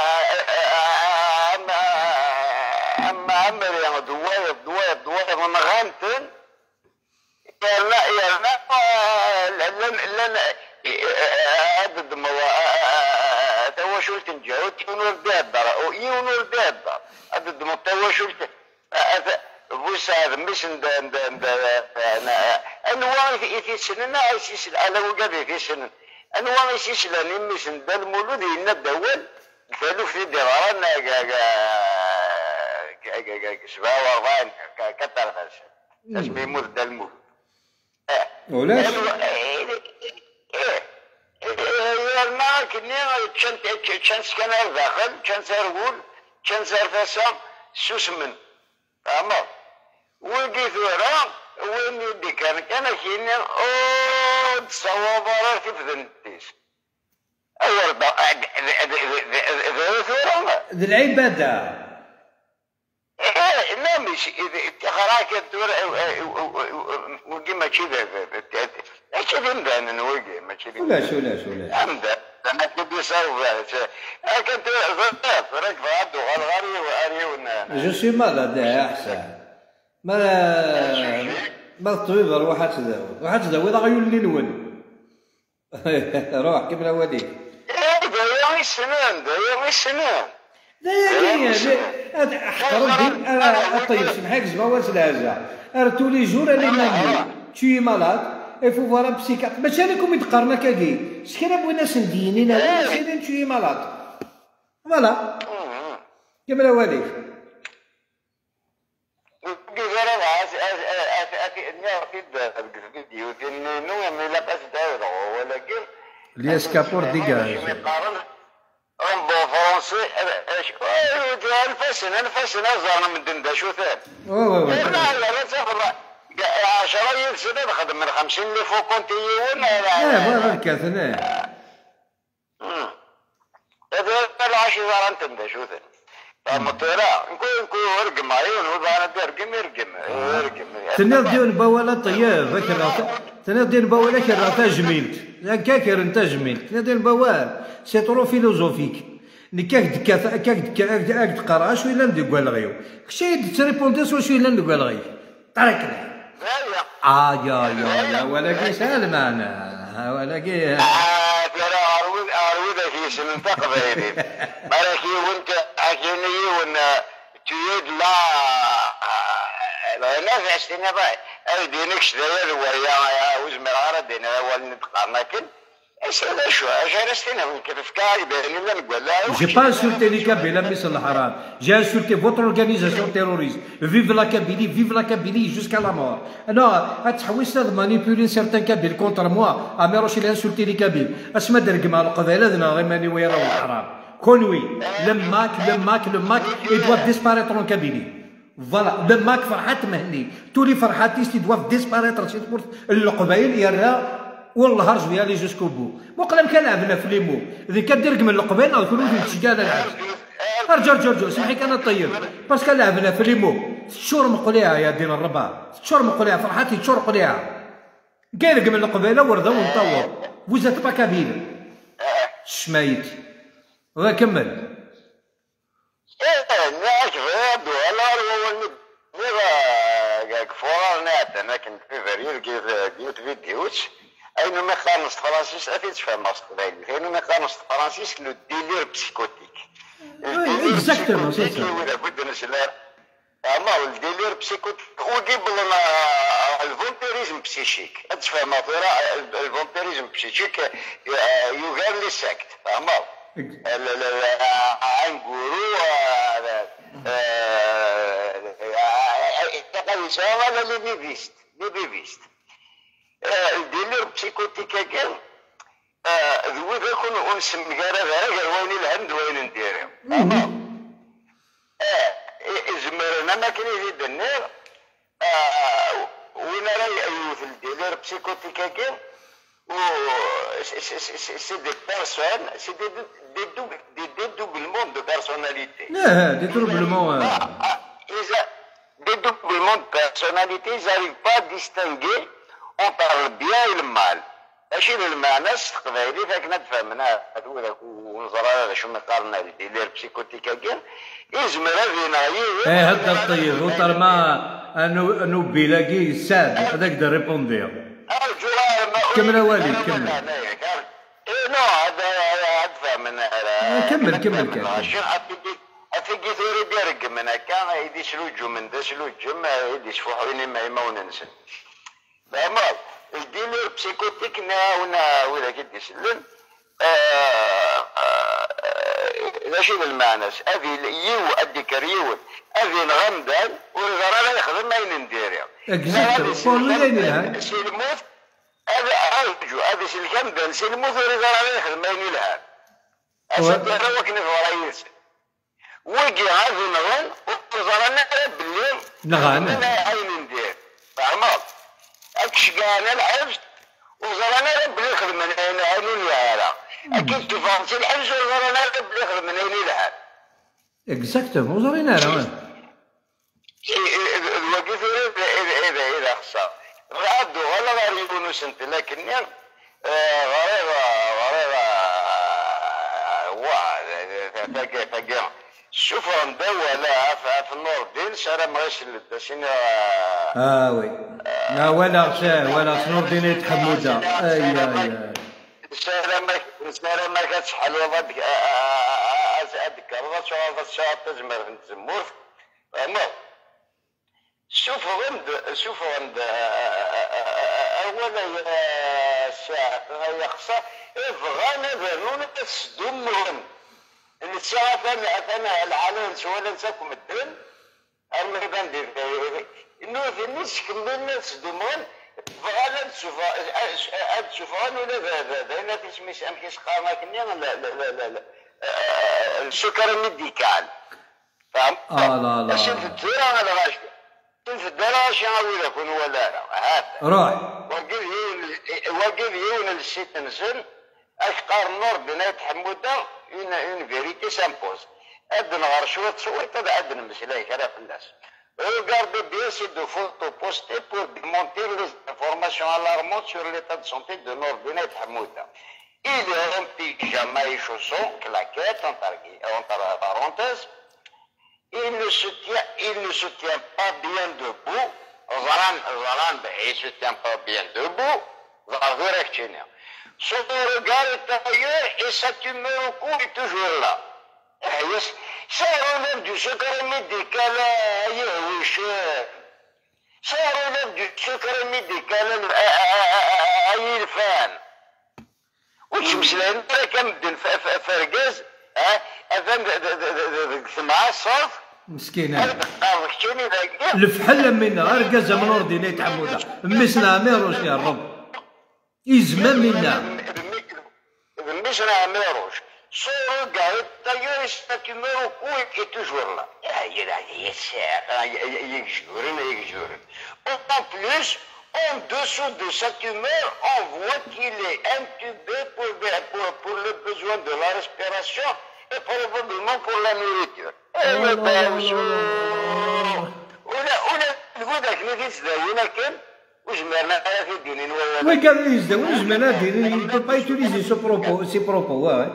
أم أم أمري دواية دواية دواية من غانتن يلا يلا لن لن عدد موا تواشلت جاوت يونور دابر يونور دابر عدد موا تواشلت بوس هذا مش ند ند ند أنا أنا في سننا عايش على وجبي في سنن أنا وانا شيشلاني مش ند المولود هنا الدول قالوا في درانا سبعة وأربعين كتر فاشل اسمه يموت دا المولود. ولاش؟ ما كني كان سكان داخل كان سرقول كان سرفاسا سوسمن فهمت ولقيت ورا وين يدي كان كان كيني او تصور كيف ذنتيش اول ذي العبادة ايه لا مش اذا خراك الدور وقيمة كذا ايش ذنبان انا وقي ما كذا ولاش ولاش ولاش امدا انا كنت يسوي انا كنت غلطت فرق فهد وغلغري واري ونا جو سي مالاد احسن ما ما الطبيب روح تداوي روح تداوي اذا غيولي لون روح كمل وليك. ايه دايما السنان دايما السنان دايما هذا احترم دين انا طيب سمحك زبا سلاجه ار لي جور اللي نامي تي مالاد il faut voir un psychiatre ماشي انا كوم يتقارنا كاكي شكون بغينا سندينين هذا سيدين تي مالاد فوالا كمل وليك. L'escapor dégage. Un bon français, الفسن الفسن زارنا من دندا شو ثاب. اوه اوه. لا لا لا تفضل. عشرة سنة نخدم من خمسين اللي فوق كنت يوم. اه فوالا الكاثنة. هذا العشرة زارنا تندا شو ثاب. فمطيرا نكون نكون ورقم عيون وضعنا درقم يرقم يرقم. تنال ديون بوالا طياب هكذا. تنال ديون بوالا كذا جميلت. كاكر انت جميلت. تنال ديون بوال سي ترو فيلوزوفيك. نكاك دكا كاك دكا اك تقرا شويه لا ندير غيو. كشي تريبوندي شويه لا ندير غيو. طريقنا. اه يا يا ولكن سهل معنا ولكن اه ترى عروض عروض في سنة تقبيري مالكي وانت اكيني ون تريد لا لا نافع سنة باي اي دينك شدير ويا وزمر عرض دينا اول نتقارنا كن ايش هذا شو عشان سنة ممكن تفكاري بين لا نقول لا جي با انسولتي لي كابيلا مس الحرام جي انسولتي فوتر اورغانيزاسيون تيروريست فيف لا كابيلي فيف لا كابيلي جوسكا لا مور انا هتحوس تاع مانيبولي سيرتان كابيل كونتر موا امي روش لي انسولتي لي كابيل اسما درك مع القبائل هذنا غير ماني ويراو الحرام كونوي لماك لماك لماك اي دوا ديسباريتر اون كابيلي فوالا لماك فرحات مهني تولي فرحاتيس تي دوا ديسباريتر سي تقول القبائل يرى والله هرج بيها لي جوسكو بو وقلم كان لعبنا في ليمو ذي كدير من القبائل او كلهم في الشكاله العبس ارجع ارجع ارجع سمحي انا طيب باسكو لعبنا في ليمو تشور مقليها يا دين الربا تشور مقليها فرحاتي تشور مقليها كاين من القبائل ورده ونطور فوزات با كابيل شمايت وكمل ايه ناش غاب ولا هو نبغى فورا نات انا كنت في فريق جيت فيديوز اين ما خلص فرانسيس افيت فهم مصطفى اين ما خلص فرانسيس لو ديلير بسيكوتيك اكزاكتومون سي سا ولا بد نسلا اما الديلير بسيكوت وقبل الفولتيريزم بسيشيك تفهم الفولتيريزم بسيشيك يغير لي ساكت فاهمة عنقولوا هذا اللي بيفيست اللي بيفيست الديلير بسيكوتيكا كان ذوي ذاك ونسمي هذا غير وين الهند وين نديرهم زمرنا ما كان يزيد النار وين راهي ايوث الديلير بسيكوتيكا كان و سي دي بيرسون سي دي دي دوبل دي دوبلمون دو بيرسوناليتي لا دي دوبلمون اذا دي دوبلمون دو بيرسوناليتي زاريف با ديستانغي اونتر البيان والمال ماشي المعناس القبايلي ذاك نتفهمنا هذو ذاك ونزرا شو مقارنه الديلير بسيكوتيكا كان يزمر هذه نغير ايه هذا الطيب وطر ما انو انو بيلاقي ساد هذاك دا ريبوندير كمل والد كمل ايه نو هذا هذا فهمنا كمل كمل كمل افيكي ثوري ديرك من هكا يدي سلوجو من دا سلوجو ما يدي شفوحوني ما ما وننسن فهمت الديلير بسيكوتيك نا ولا كي تسلم ماشي بالمعناس هذه يو الذكر يو هذه الغمدان والغرارة يخدم ما ينديرها اكزاكتو والله ينلها سلموت هذا ارجو هذا الغمدان سلموت والغرارة يخدم ما ينلها اسد هذا وكن فرايس وجي هذه نغن وزرنا بالليل نغن انا عين ندير فهمت اكش قال الحبس وزرنا ربي يخدم من هنا عيني هذا اكيد تفاصيل في الحبس وزرنا ربي يخدم من هنا لها اكزاكتومون وزرينا راه الوقت اذا اذا اذا خصها غادو ولا غير يكونوا سنت لكن غير غير واه تاقي تاقي شوف مدولة في النور الدين سارة مغسل شنو اه وي لا ولا غشاه ولا نور الدين يتحمودا اي اي سارة ما سارة ما كتشحل وضد هذيك الراسو هذا الشهر تزمر في الزمور فهمت شوف غند شوف غند اولا يا ساعة يا خصها افغانا بانون تسدمهم الساعة ثانية ثانية العالم ولا نساكم الدين الميدان ديال انه في الناس كملنا تسدمون فغانا تشوفها هاد تشوفها ولا هذا هنا تسميش امشي قامه كني لا لا لا لا السكر الميديكال فهم اه لا لا شوف الديره هذا غاش في الدار شنو نقول لك ولا لا هذا روح وقف يون وقف يون الست نسل اشقار النور بنات حموده اون اون فيريتي سامبوز ادن غير شويه تصويت هذا ادن مسلاي كذا في الناس regardez bien ces deux photos postées pour démontrer les informations alarmantes sur l'état de santé de Norbinette Hamouda. Il est en pyjama et chaussons, claquettes, entre parenthèses. Il ne se tient, il ne se tient pas bien debout. Zaran, Zaran, il se tient pas bien debout. Son regard est ailleurs et sa tumeur au cou est toujours là. Ça relève du secret médical à Yahoucher. Ça relève du secret médical à Yilfan. وش مسلين كم بدن فرقز ها افهم سمع الصوت مسكينه الفحل منا رقز من اورديني تحمودا مسنا ميروش يا رب يزمن منا مسنا ميروش Son regard est ailleurs et sa tumeur au cou est toujours là. Il en plus, en dessous de sa tumeur, on voit qu'il est intubé pour, pour, pour le besoin de la respiration et probablement pour la nourriture. وقال يزداد وجمعنا ديرين يبقى با يوتيليزي سو بروبو سي بروبو واي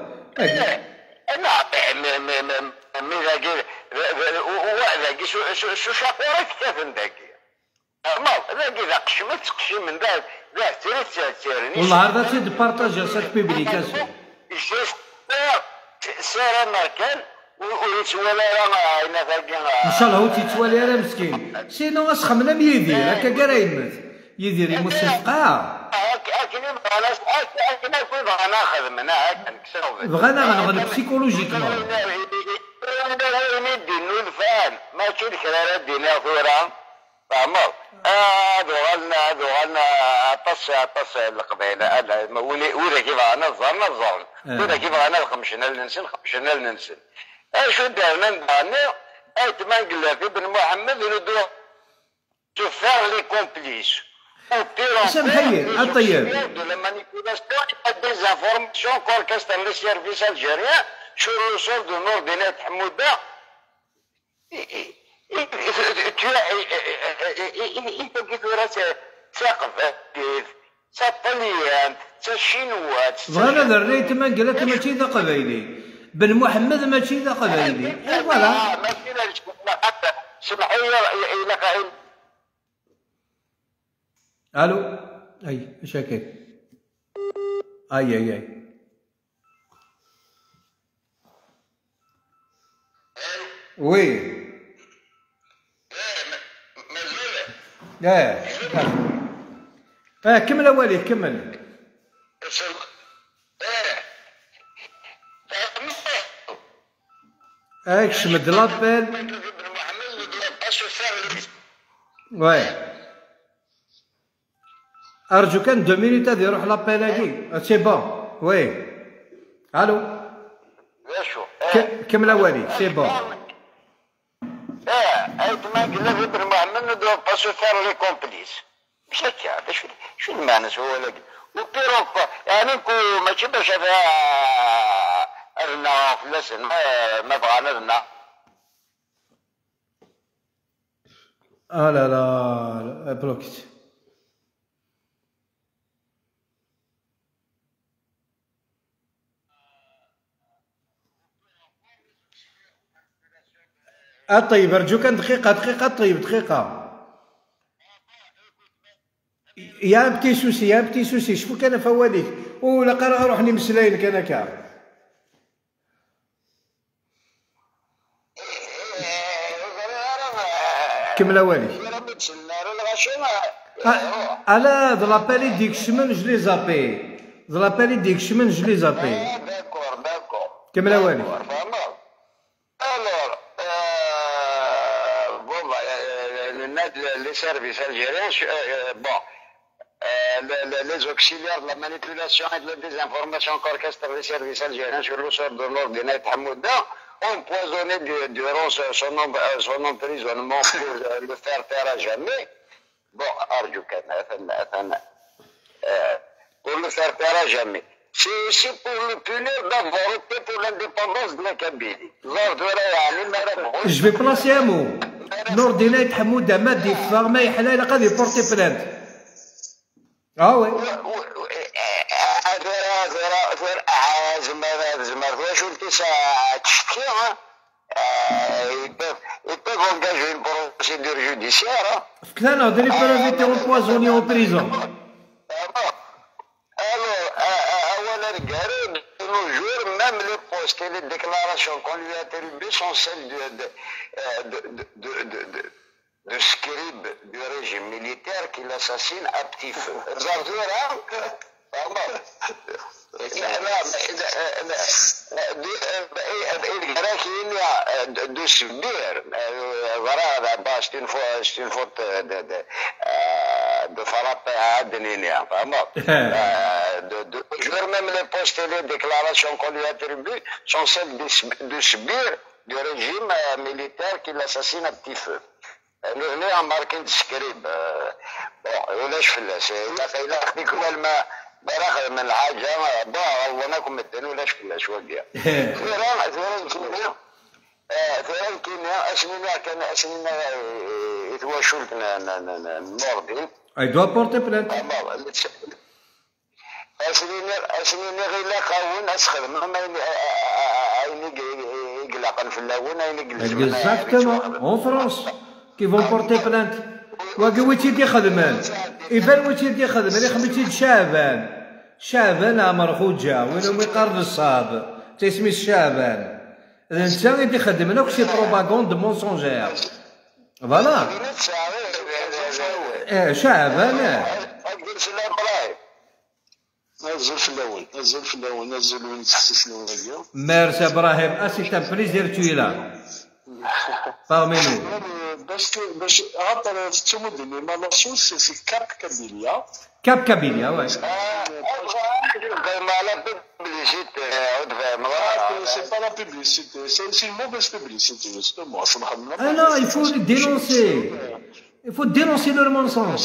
لا مي ذاك ذاك شو شو شاقورك كيفن ذاك ما ذاك ذا قشمت تقشم من ذاك ذاك تريد تيرني والله هذا تي بارطاجا سات بيبليكاسيون سير مكان ويتوالى راه هنا ثاقي ان شاء الله هو تيتوالي راه مسكين سينو اسخمنا يدير هكا كاع راه يمت يدير يموت في القاع اكني بغانا اكني بغا ناخذ منها هكا نكسرو بغانا غنغلب بسيكولوجيكمون دينو الفان ماشي الكرارات دينا ثورة فهمت هادو غالنا هادو غالنا عطس عطس القبيلة انا ولا كيف غانا الظهر نظهر ولا كيف غانا خمشنا لنسن خمشنا لنسن اشو دارنا ندارنا ايت ما نقول لك ابن محمد ندو تفار لي كومبليس سامحني الطيب لما نيكولاسيون des informations qu'orchestre le service algérien sur le sort de nord de Net Hamouda. Tu as انت كيف راس ثقافه كيف سابليان تشينوات فوالا دريت ما قال لك ماشي ذا قبايلي بن محمد ماشي ذا قبايلي فوالا ماشي لا حتى سمحوا لي لك الو اي اش هكاك اي اي اي وي اه اه كمل اولي كمل اه شمد لابيل وي ارجو كان دو مينوت هادي يروح لابيل هادي سي بون وي الو كمل اولي سي بون اه ايت ما قال لك ابن محمد ندو باسو فار لي كومبليس مش هكا شو شو المعنى هو لك وبيروكو يعني كو ماشي باش هذا رنا فلس ما ما بغانا رنا اه لا لا بلوكت اه طيب ارجوك دقيقة دقيقة طيب دقيقة يا بتي سوسي يا بتي سوسي شوفك انا فواليك ولا قرا روح نمسلاين كان هكا كمل اولي الا ذ لابيلي ديك شمن جلي زابي ذ لابيلي ديك شمن جلي زابي داكور داكور كمل اولي les services algériens, euh, bon, euh, le, le, les auxiliaires de la manipulation et de la désinformation qu'orchestrent les services algériens sur le sort de l'ordre de Net Hamouda ont empoisonné durant son, son emprisonnement pour le faire taire à jamais. Bon, Arjoukan, pour le faire taire à jamais. C'est pour le punir d'avoir opté pour l'indépendance de la Kabylie. Je vais placer un mot. نور دينايت حموده ما دي فار ما يحلى الا غادي بورتي بلانت اه وي زعما زعما واش انت تشكي يبقى انجاجي une procédure judiciaire فكلا نهضري بروفيتي اون بوازوني او بريزون اولا قاري nos jours, même les postes et les déclarations qu'on lui a attribuées sont celles de, de, de, de, de, de, de, de scribe du régime militaire qui l'assassine à petit feu. de subir, voilà, c'est une faute, c'est une faute de, de, de frapper à Adeninien, vraiment. De, de, même les postes et les déclarations qu'on lui attribue sont celles de, de subir du régime militaire qui l'assassine à petit feu. Nous avons marqué de scribe. Bon, ولاش فلاس إلا إلا خديكم الماء براخ من الحاجة ضاع وناكم الدين ولاش فلاش وقيا. ثوران ثوران كينيا ثوران كينيا أسنينا كان أسنينا يتواشلت النوردي. أي دوا بورتي بلانت. أسنينا أسنينا غير لا قاون أسخر ما ما أيني يقلقن في اللون أيني يقلقن. Exactement en France qui vont porter plainte. واقي ويتي خدمان يبان ويتي خدمان يخمتي شعبان شعبان عمر خوجا وين يقرب الصاب تيسمي شعبان انت غادي يخدم لك شي بروباغوند مونسونجير فوالا. اه شعبان نزل في الاول نزل في الاول نزل وين تحسس الاولانيه. ميرسي ابراهيم اسي تان بليزير تو لا parmi nous. باش باش عطر التمدن ما ناسيون سي كاب كابيليا. كاب كابيليا وي. C'est pas la publicité, c'est une mauvaise publicité, justement. Ah non, il faut le dénoncer. Il faut dénoncer leur mensonge.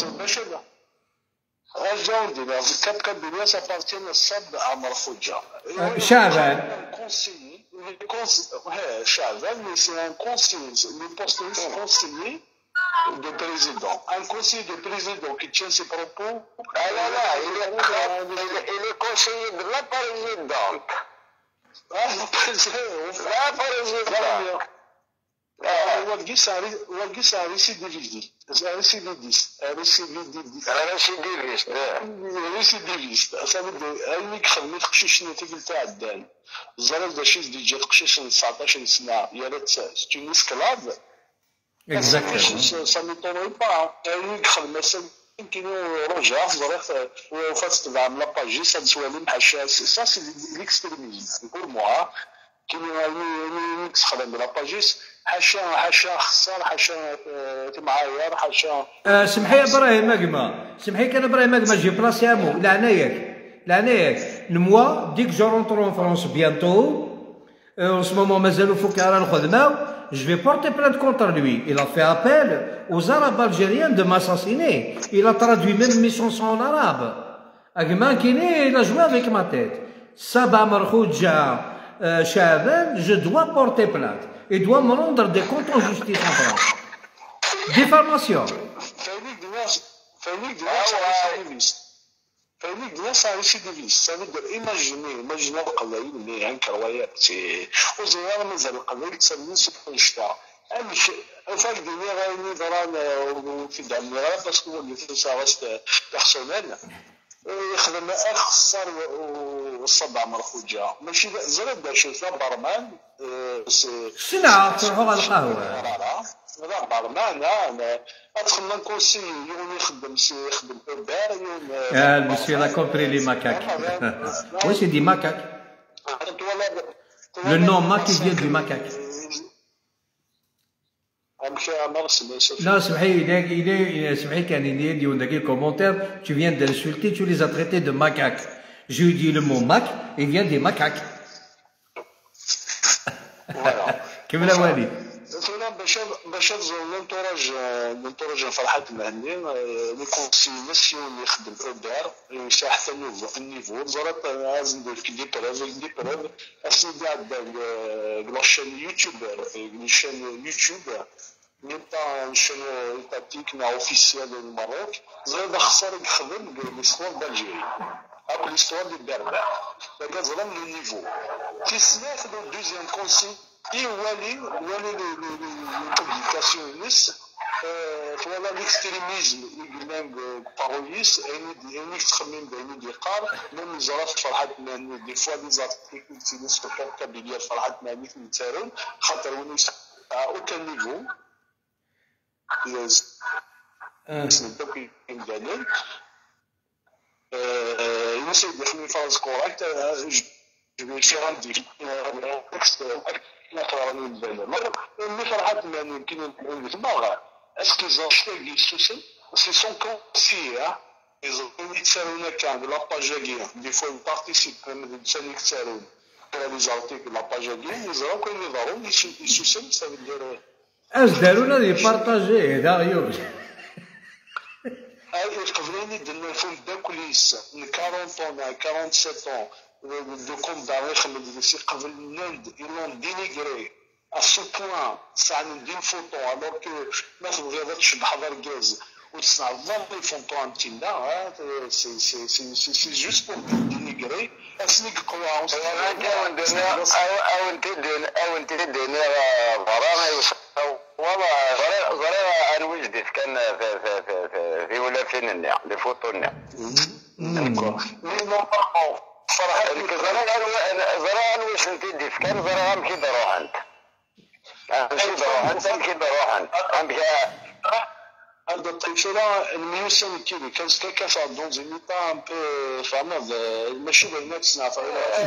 كاب كابيليا ça appartient à Saad Amar Khouja. شعبان. Chaval, mais c'est un conseiller, le poste de conseiller de président. Un conseiller de président qui tient ses propos. Ah là là, il est, il est conseiller de la présidente. Ah, la présidente. La présidente. Ouagui, c'est un récidiviste. C'est un récidiviste. Un récidiviste. Un récidiviste. récidiviste. Ça veut dire, أي خدمة تقشيش نتيجة تاع الدان. زرد دا شي دي جات تقشيش تسعطاش سنة يا ريت سي اون اسكلاف. Exactement. Ça ne m'étonnerait pas. أي خدمة يمكن رجع زرد وفات تبع لاباجي ça تسوالي محشا ça c'est l'extrémisme pour moi. كي نكس خدم لاباجيس حاشا حاشا خسر حاشا تمعاير حاشا. سمحي ابراهيم ماكما سمحي كان ابراهيم ماكما جي بلاصي امو لعناياك لعناياك الموا ديك جو رونترو ان فرونس بيانتو en ce moment مازالو فكرة الخدمة je vais porter plainte contre lui. Il a fait appel aux Arabes algériens de m'assassiner. Il a traduit même mes chansons en arabe. Agma Kine, il a joué avec ma tête. Saad Amar Khouja Chaban, je dois porter plainte. Il doit me rendre des comptes en justice en France. Diffamation. فهميك الناس على شي ديفيس ça veut dire imaginer imaginer القضايا اللي عنك روايات وزيارة مازال القضايا تسمي سبحانشتا أهم شيء الفرق ديني غايني دران في دعمي غير باسكو هو اللي في ساغست بيرسونيل يخدم أخسر والصدع مرخوجة ماشي زرد باش لا برمان شنو تروحوا على القهوة لا برمان أنا أدخل نكونسي يوم يخدم يخدم أوبر يوم Ah, le monsieur a compris les macaques. Oui, c'est des macaques. Le nom Mac vient du macaque. Non, il est, il est, c'est vrai qu'il y a dit dans les commentaires, tu viens d'insulter, tu les as traités de macaques. Je lui dis le mot Mac, il vient des macaques. Voilà. كيف الأولي؟ مثلا باش باش ننترج ننترج فرحات مهني لي كونسيلاسيون اللي يخدم اودار يمشي حتى النيفو زرت لازم ندير كي دي بروف دي بروف اسيدي عندك لا شين يوتيوبر لي شين يوتيوب نتا شين تاكتيكنا اوفيسيال دو الماروك زاد خسر يخدم ليستوار دالجيري ابو ليستوار دي الدربه هذا زرم لو نيفو كي سنا ياخذوا دوزيام كونسي يولي ولي لي بوبليكاسيون نس فوالا ليكستريميزم يقلان باروليس اني اني تخمم بين دي قار من زرات فرحات دي فوا دي زارتيكل تينس كابيليا فرحات ماني في التارون خاطر وني اوكان نيفو يس دوك يندلل ينسى يحمي فاز كوريكت جو في راندي اللي فرحات ما يمكن نقول دماغ اسكو زاشتي السوسن سي سون كونسيير ils يتسالونا كان لاباج ديال دي فوا بارتيسيب من تسالي كتسالون لي زارتيكل لاباج ديال يزراو كاين يضرو يسوسن سا دير اش دارونا دي بارطاجي هذا غيوب اي قبلوني درنا فيلم داكوليس من أربعين طون أربعين سبعة de combat يخدم قبل النند يلون دينيغري à ce point ça nous dit une photo alors que ناخذ غير تشبح حضر جاز وتصنع ضمن فونتو انتينا سي سي سي سي سي جوست بور دينيغري اسنيك قوا او او انت دين او انت دين غرامه والله غرامه انا وجدت كان في في في في ولا فين لي فوتو لي فرحت زرعان واش انت ديف كان زرعان كي دروح انت ماشي دروح انت كي دروح انت هذا الطفله الميوسن كيلو كان كيف دون زي ميتا ان بو فاموز ماشي بينات سنافه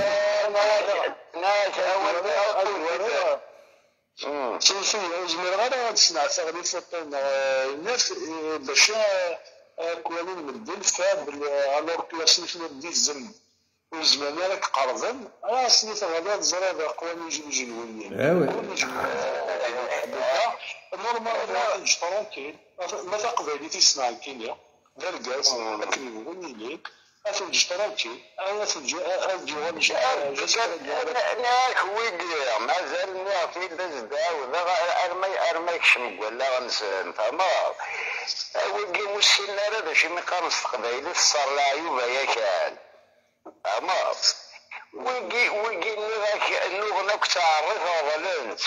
ناس اول شوفي زمير غير هاد السنافه غادي تفطن الناس باش كوالين مدين فاب الوغ كلاسين في ندي الزم والزمان راك قربن راه سنيت غادي تزرع قوانين يجيو جنويين ايوا نورمال ما تجطرون كاين ما تقبل تيسمع كاين دار كاس لكن يقولني ليك في الجطرون كاين انا في الجوال مش لا خويدي مازال في البزدا ولا ارمي ارميكش ولا غنسان فما ويجي مسلنا هذا باش ما قامش قبيله صار لا عيوب يا كان اما ويجي ويجي نغاك نغنك تعرفها ولا انت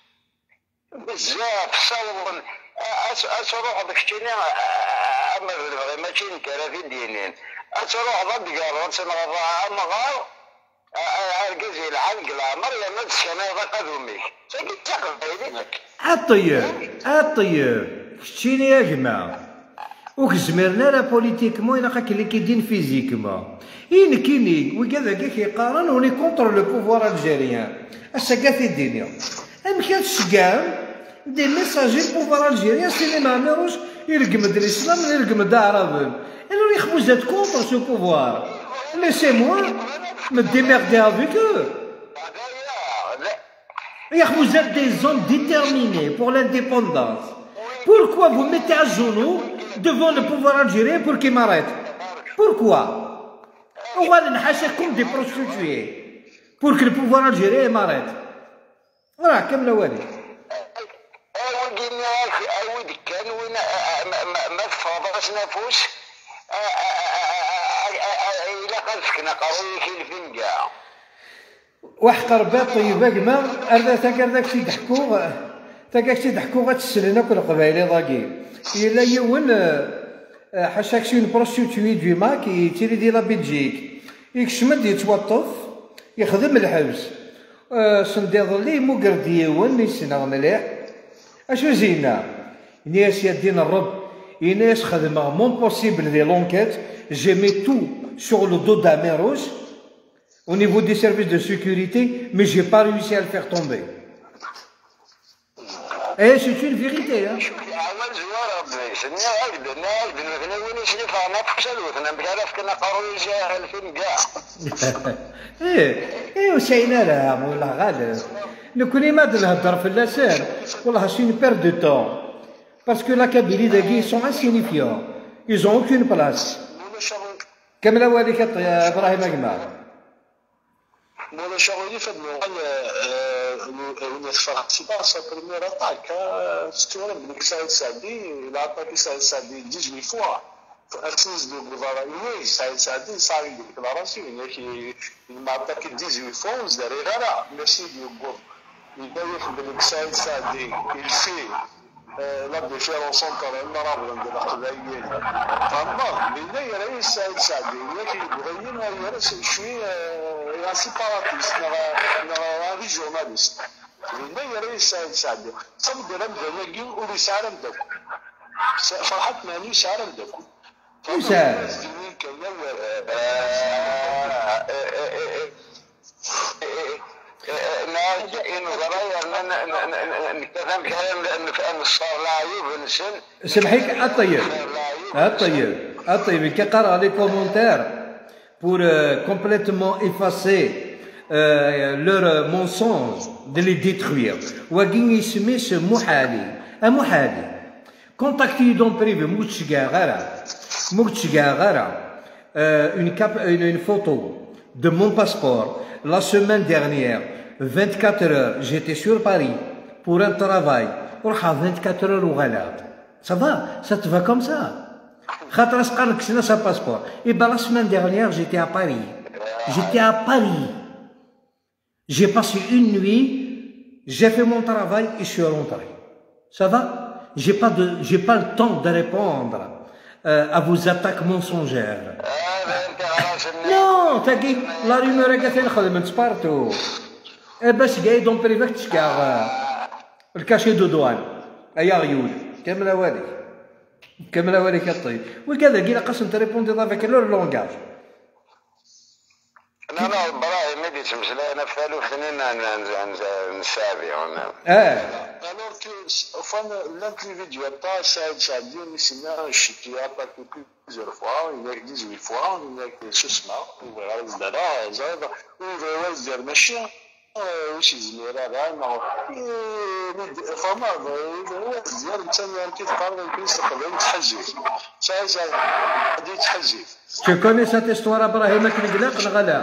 بزاف صون أتروح بكتينا أما ماشي نكرا في الدينين أتروح ضد قال وتنغض أما غار أركزي العلق العمر يا نفس أنا ضقذومي سكت تقبل الطيب الطيب كتيني يا جماعة وكزمرنا لا بوليتيكمون إلا خاك اللي كيدين فيزيكمون إن كيني وكذا كي كيقارن وني كونتر لو بوفوار الجيريان أسا كاع في الدنيا أم كان تشقام دي ميساجي بوفوار الجيريان سي ما عمروش يرقمد الإسلام يرقمد العرب alors ils vous êtes contre ce pouvoir laissez-moi me démerder avec eux vous êtes des hommes déterminés pour l'indépendance pourquoi vous mettez à genoux devant le pouvoir algérien pour qu'il m'arrête pourquoi on va les nhacher comme des prostituées pour que le pouvoir algérien m'arrête voilà comme le wali نفوس الى قلفكنا قروي كي الفنجا وحقر بات طيبه كما اردا تاك داك شي ضحكو تاك شي ضحكو غتسلنا كل قبايلي ضاكي الا يون حاشاك شي بروستيتوي ديما كيتيري دي لا بلجيك يكشمد يتوطف يخدم الحبس سنديض لي مقرد يون ميسنا مليح اشو زينا ناس يدين الرب Inès خدمة mon possible de l'enquête, je mets tout sur le dos d'Améros au niveau des services de sécurité, mais je n'ai pas réussi à le faire tomber. Et c'est une vérité. Hein. ايه وسينا لها والله غالب نكوني ما نهضر في اللسان والله سي une perte de temps. Parce que la Kabylie d'Agui sont insignifiants. Ils n'ont aucune place. Comme la Wali ya Ibrahim Agma. مولا شغلي في الموقع ونتفرق sa première attaque ستورا بنك سعيد سعدي العطاكي سعيد سعدي ديجمي فوا أرسنس دو غوفارا سعيد سعدي صاري ديكلاراسيون ياكي العطاكي ديجمي فوا وزداري غالا ميرسي ديو غور يبايخ بنك سعيد سعدي الفي لا ديفيرونس انتر المرابط ديال القبائليين فما بين يرى سعيد سعدي ياكي بغينا يرى شويه يا سيباراتيست نا ريجيوناليست بين يرى سعيد سعدي صمد لم داكي ولي سعر مداك فرحت ماني سعر مداك سعر سمحيك الطيب الطيب الطيب كي قرا لي كومونتير pour euh, complètement effacer euh, leur euh, mensonge de les détruire وكين يسمي ce محالي un محالي contactez dans privé موتشكا غير موتشكا غير une cap une, une photo de mon passeport la semaine dernière vingt-quatre heures j'étais sur Paris pour un travail وراح vingt-quatre heures وغلا ça va ça te va comme ça خاطر سقالك سنا sa passeport et ben la semaine dernière j'étais à Paris j'étais à Paris j'ai passé une nuit j'ai fait mon travail et je suis rentré ça va j'ai pas de j'ai pas le temps de répondre euh, à vos attaques mensongères نو تاكي لا ريمور كاع خدمت بارتو باش جاي دون بريفيك تشكا الكاشي دو دوان ايا غيول كامل هواليك كامل هواليك الطيب وكذا كي قسم تريبوندي ضافك لو لونغاج. لا لا براي ما ديتش مسلا انا في ثالث سنين نسابي هنا. اه alors que enfin l'individu pas ça ça dit mais c'est là qui a pas plusieurs fois il y a dix-huit fois il y a que ce soir on va là là زاد on va dire machin وش يزمر هذا ما فما هو ديال الثاني انت تقارن يمكن يستقبل تحجز ساعه ساعه غادي تحجز. Tu connais cette histoire ابراهيم كنقلاق ولا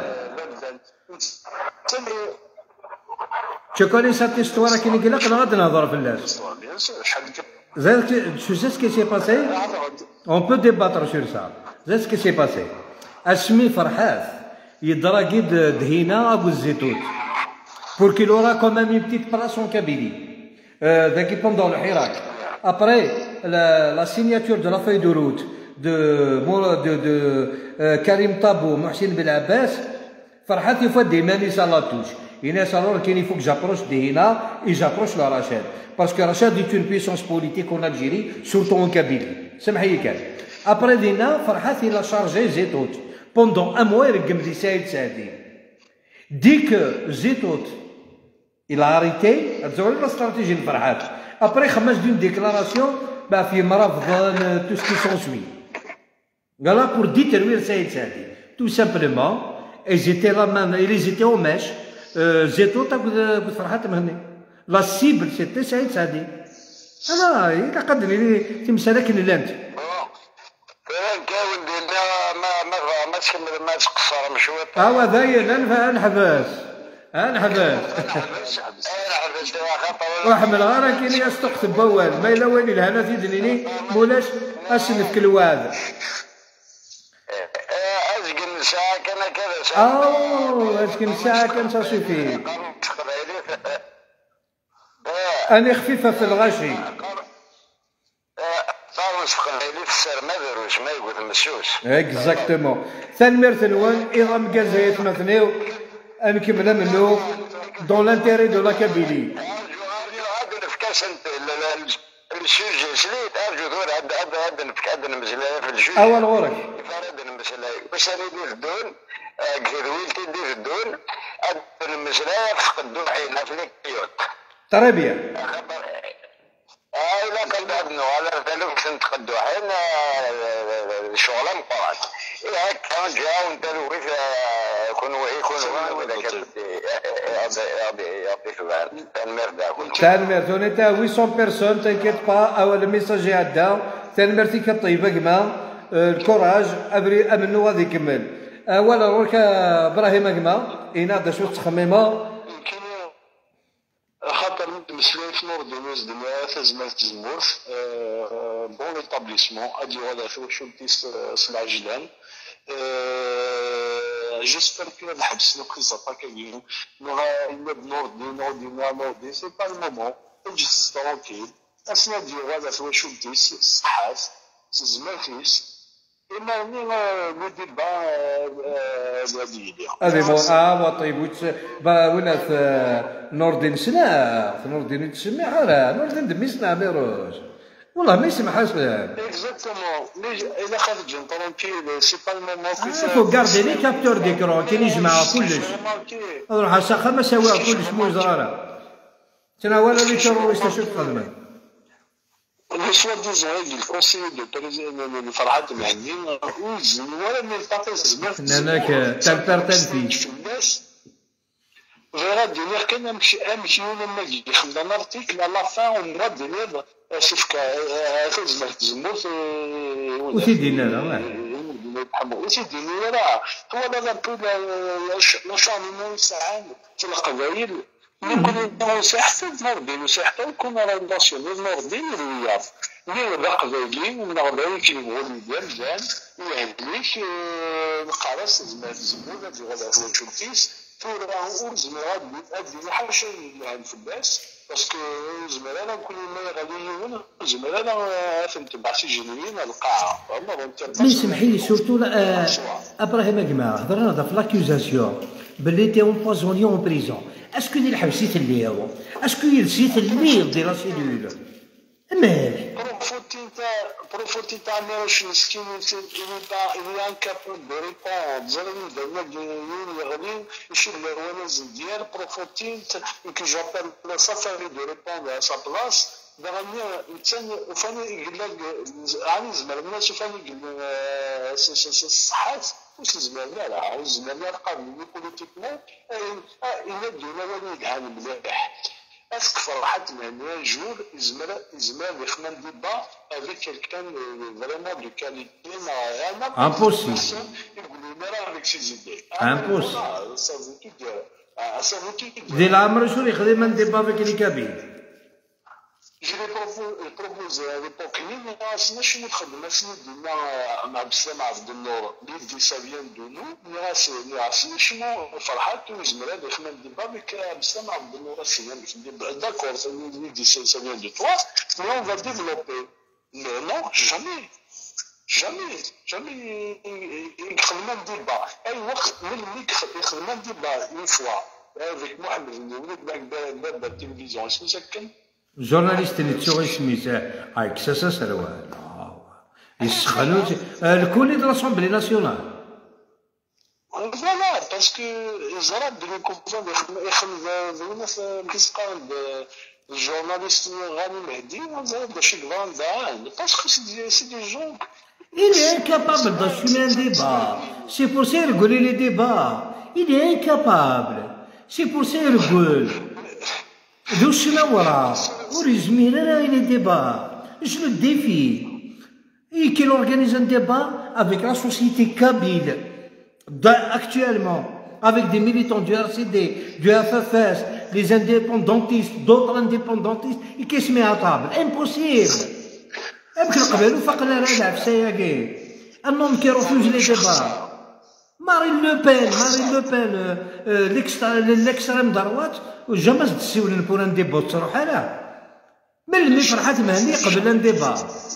Tu connais cette histoire كنقلاق ولا غادي نهضر في اللاس زاد شو سي سكي سي باسي on peut débattre sur ça زاد سكي سي باسي اسمي فرحات يدراكيد دهينا ابو الزيتون pour qu'il aura quand même une petite place en Kabylie ذاك pendant le Hirak après la, la signature de la feuille de route de de de euh, Karim Tabou Mohsin Belabbas فرحات يفدي ماني سالاتوش هنا سالور كاين يفوك جابروش دي هنا يجابروش لا رشاد باسكو رشاد est une puissance politique en Algérie surtout en Kabylie سمحي كان ابري دينا فرحات الى شارجي زيتوت بوندون ان موا يرقم لي سايد سعدي ديك زيتوت الى اريتي تزول لا استراتيجي فرحات ابري خمس دون ديكلاراسيون با في مرافض تو سكي سون سوي قال pour détruire Saïd Saadi tout simplement ils étaient là même ils étaient au mèche زيتوت قد فرحات مهني لا سيبل سيتي سعيد سعدي انا الا قدني لي تمسالك لانت فين كاون دينا ما ما ما تكمل ما تقصر مشوط هو ذاين انا نحبس نحبس واحمل غير كاين يستقسم بوال ما الا وين الهنا في دنيني مولاش اسلف كل واحد ازقن ساعه كان كذا ساعه اوه ازقن ساعه كان صافي أنا خفيفة في الغاشي. اكزاكتومون. ثاني مرتنوان إذا مكازايت مثنيو أنكمل منو دون لانتيري دو لا كابيلي. السوجي سليت أرجو دور هاد هاد هاد نفك هاد المزلايا في الجوج. أول غورك. هاد المزلايا باش أنا ندير الدون كذويلتي ندير الدون هاد المزلايا فقدو حينا في الكيوت. تربية. آه لا كنظنوا على ذلك سنتقدو حين الشغلة مقعد. إيه هكا جا وأنت الوريث يكون يكون وإذا كان يعطيك بعد تنمر دا. تنمر توني تا huit cents بيرسون تنكيت با أول ميساجي عدا تنمرتي كطيبة كما الكوراج أبري أمنو غادي يكمل. ولا روك إبراهيم كما إنا دا شو تخميمة. خاطر مسلم في نور دونوز دنيا تزمر تزمورت بون ليتابليسمون ادي ولا شو شو تيس العجلان جيسبر كي نحبس لو كيزا باكاين نورا نور دي نور دي نور دي سي با المومون نجلس ترونكيل اسنا دي ولا شو شو تيس صحات تزمر فيس إما لو ديبا هذه مو اه طيب وش وين في نور الدين سنا في نور الدين تسمي على نور الدين دميسنا ميروز والله ما يسمح حسن اكزاكتومون الا خرج نطرونكي سي با المومون كيف فو غاردي لي كابتور ديكرون كاين يجمع كلش نروح على الشاخه ما سواها كلش مو زراره تناول لي تيروريست شو تخدم Le soi-disant le conseiller de président de فرحات المهندين وزن ولا من الباطيس زمرت هناك تمبرتن في غير دينير كان امشي امشي ولا ما يجي خدام ارتيكل على فان ونرا دينير شوف كا زمرت زمرت وسي دينار وسي دينير هو هذا بو لا شامل ساعات في القبائل يمكن مساحته نور الدين مساحته يكون ريلاسيون نور الدين الرياض اللي هو قبايلي ومن غير كيبغوا ديال جان ويهمليش القرص زعما الزمود هذا هو هو تشوفيس تورا ورزمر غادي حاشا لها الفلاس باسكو زمر انا نكون ما غادي زمر انا فهمت بعثي جنوين القاعه والله مي سمحي لي سورتو ابراهيم اجماع هضرنا هذا في لاكيوزاسيون باللي تي امبوزوني اون بريزون اسكو دي الحبسيت اللي اسكو يلسيت اللي دي لا سيلول مالك بروفوتي تاع بروفوتي تاع ميروش مسكين il est incapable de répondre زعما درنا ديالين يغني ماشي الونس ديال بروفوتي كي جابيل لا سافاري دو ريبوندر على سا بلاص درني انسان وفاني يقول لك عن زمان الناس فاني يقول الصحات واش زمان لا لا زمان القانون بوليتيكمون الا دوله ولا يقعد مليح اسك فرحت من جور زمر زمر يخمم ديبا افيك كيلكان فريمون دو كاليتي ما امبوسيبل يقولوا لنا راه هذيك شي زيدي امبوسيبل صافي صافي دي العمر شو يخدم من ديبا افيك لي كابين Je les propose à l'époque, mais شنو تخدم شنو دينا مع بسام عبد النور اللي ça vient de nous ناس ناس شنو فرحات وزمر هذا يخمم ديبا بك بسام عبد النور السينما داكور اللي ça vient de toi mais on va développer mais non jamais jamais jamais يخدم ديبا اي وقت ملي يخدم ديبا une fois avec محمد ولد باب التلفزيون شنو سكن جورناليست اللي تشوغي سميتو هاي كساسا سروال يسخنوا الكل يدير لاسومبلي ناسيونال فوالا باسكو زراب بلي كومبوزون يخدم في كيسقال الجورناليست غاني مهدي زراب داشي كفان دان باسكو سي دي جون Il est incapable d'assumer un débat. C'est pour ça qu'il rigole les débats. Il est incapable. C'est pour ça qu'il rigole. ذو الشنو وراه وريزمير انا لي ديبا شنو الديفي اي كي لورغانيز ان ديبا افيك لا سوسيتي كابيل actuellement avec des militants du R C D du F F S les indépendantistes d'autres indépendantistes et qui se met à table impossible يمكن قبل فقنا راه العفسه كاع انهم كيروفوز لي ديبا مارين لو بين مارين لو بين الاكستريم دروات وجاماس تسولن بور ان ديبا تروح على من اللي فرحات مهني قبل ان ديبا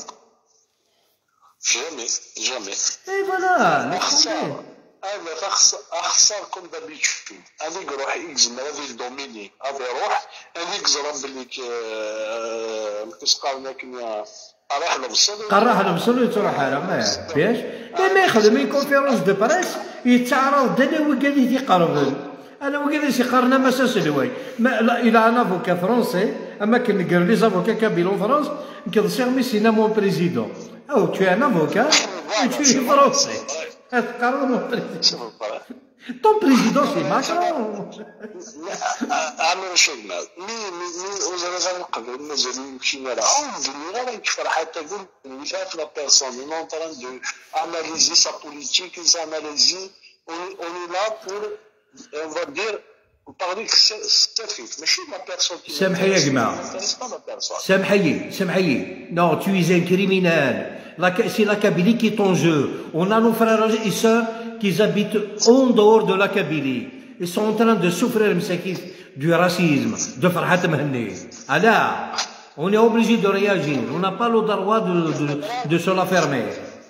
جامي جامي اي فوالا اخسر انا اخسر اخسر كوم دابيتود هذيك روح يجزم هذه الدوميني هذا روح هذيك زرب اللي كيسقاونا كنا راح نوصل قراح نوصل وتروح على ما فياش ما يخدم من كونفيرونس دو بريس يتعرض انا وقال يقرب انا وقال يقارنا ما ساسلوي ما الى ان افوكا فرونسي اما كنقرا لي زافوكا كابيلون فرونس كنسيرمي سينا مون بريزيدون او تو ان افوكا تو فرونسي تقرر مون بريزيدون طون بريزيدون سي ماكرون عمرو شيماء مي مي وزاره قبل مازال يمشينا لها عمري غير يكفر حتى يقول اللي شاف لا بيرسون اون ان تران دو اناليزي سا بوليتيك اناليزي اون اي لا بور on va dire parler سخيف ماشي لا بيرسون سامحي يا جماعه سامحي سامحي نو tu es un criminel c'est la Kabylie qui est en jeu on a nos frères et sœurs qui habitent en dehors de la Kabylie ils sont en train de souffrir du racisme de Farhat Mehni alors on est obligé de réagir on n'a pas le droit de, de, de se la fermer.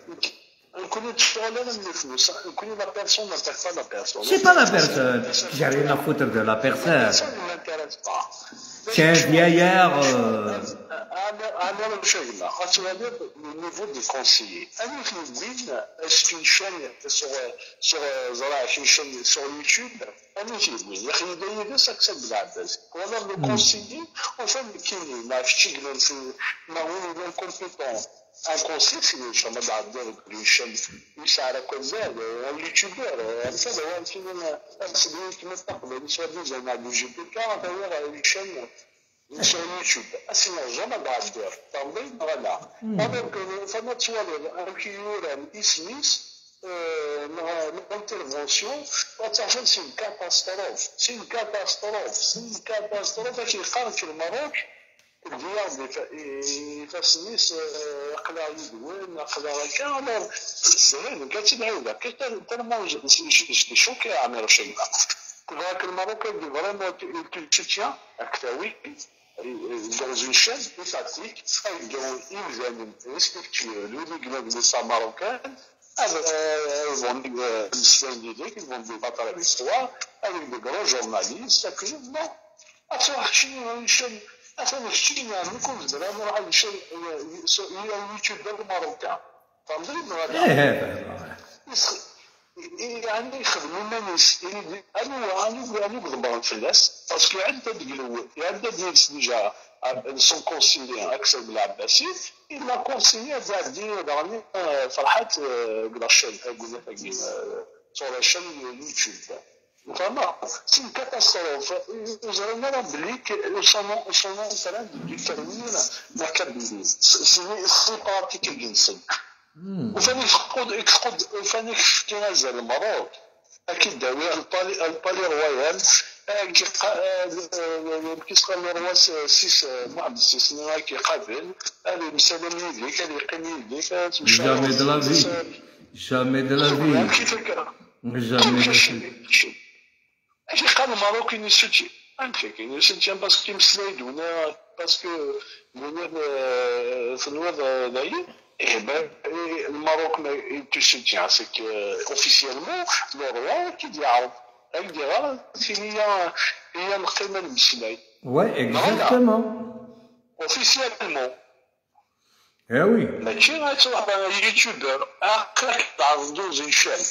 C'est pas la personne. J'ai rien à foutre de la personne. C'est un vieillard. Au niveau des conseillers, est-ce qu'une chaîne sur YouTube, il y a ça que ça le conseiller, enfin, qui est incompétent. Un conseil, c'est le chemin d'Abdel, le chemin, il s'arrête comme ça, un youtubeur, ça, c'est lui qui me parle, il soit dit, j'ai un G P K, d'ailleurs, une chaîne sur YouTube. Ah, sinon, jamais d'Abdel. Voilà. Alors que, il faut un client, un Smith, l'intervention, c'est une catastrophe. C'est une catastrophe. C'est une catastrophe qui est le Maroc. الرياض يفسنيس قلا يدوين قلا هكا الوغ زين كتبعودا كتر موجود شو كيعملوا شيء هاك الماروك فريمون tu soutiens Aktaoui dans une chaîne étatique, ils aiment respectueux l'Église marocaine, ils vont ils vont débattre l'histoire avec des grands journalistes, non, une chaîne, une chaîne, نكون زعما واحد الشيء يوتيوبر ماروكان فهمتني هذا يعني يخدموا الناس يعني انا انا انا بضمن في الناس باسكو عندنا ديال عندنا ناس ديجا سون كونسيلي اكثر من العباسي الا كونسيلي زاد ديال فرحات كلاشين قلنا لك صور شان يوتيوب فما سي كاتاستروف وزرنا بلي وصلنا وصلنا مثلا ديترمينا ما كبيرين سي سي بارتيكل جنسي وفاني يفقد يفقد وفاني شفتي نازل المروك اكيد داوي البالي البالي رويال كيسقى الرواس سيس واحد السيس كيقابل هذا مسلم يديك هذا يقيم يديك جامي دو لا في جامي دو لا في كيفاش جامي دو لا في اش قال الماروكي نسيتي انت نسيتي باسكو مسلايدونا باسكو في الوضع داير الماروك tu soutiens c'est que officiellement le roi qui dit elle dira qu'il y a il y a القيمة المسلمة ouais exactement officiellement eh oui ماشي غتروح يوتيوبر هكاك تعرضوا زي شان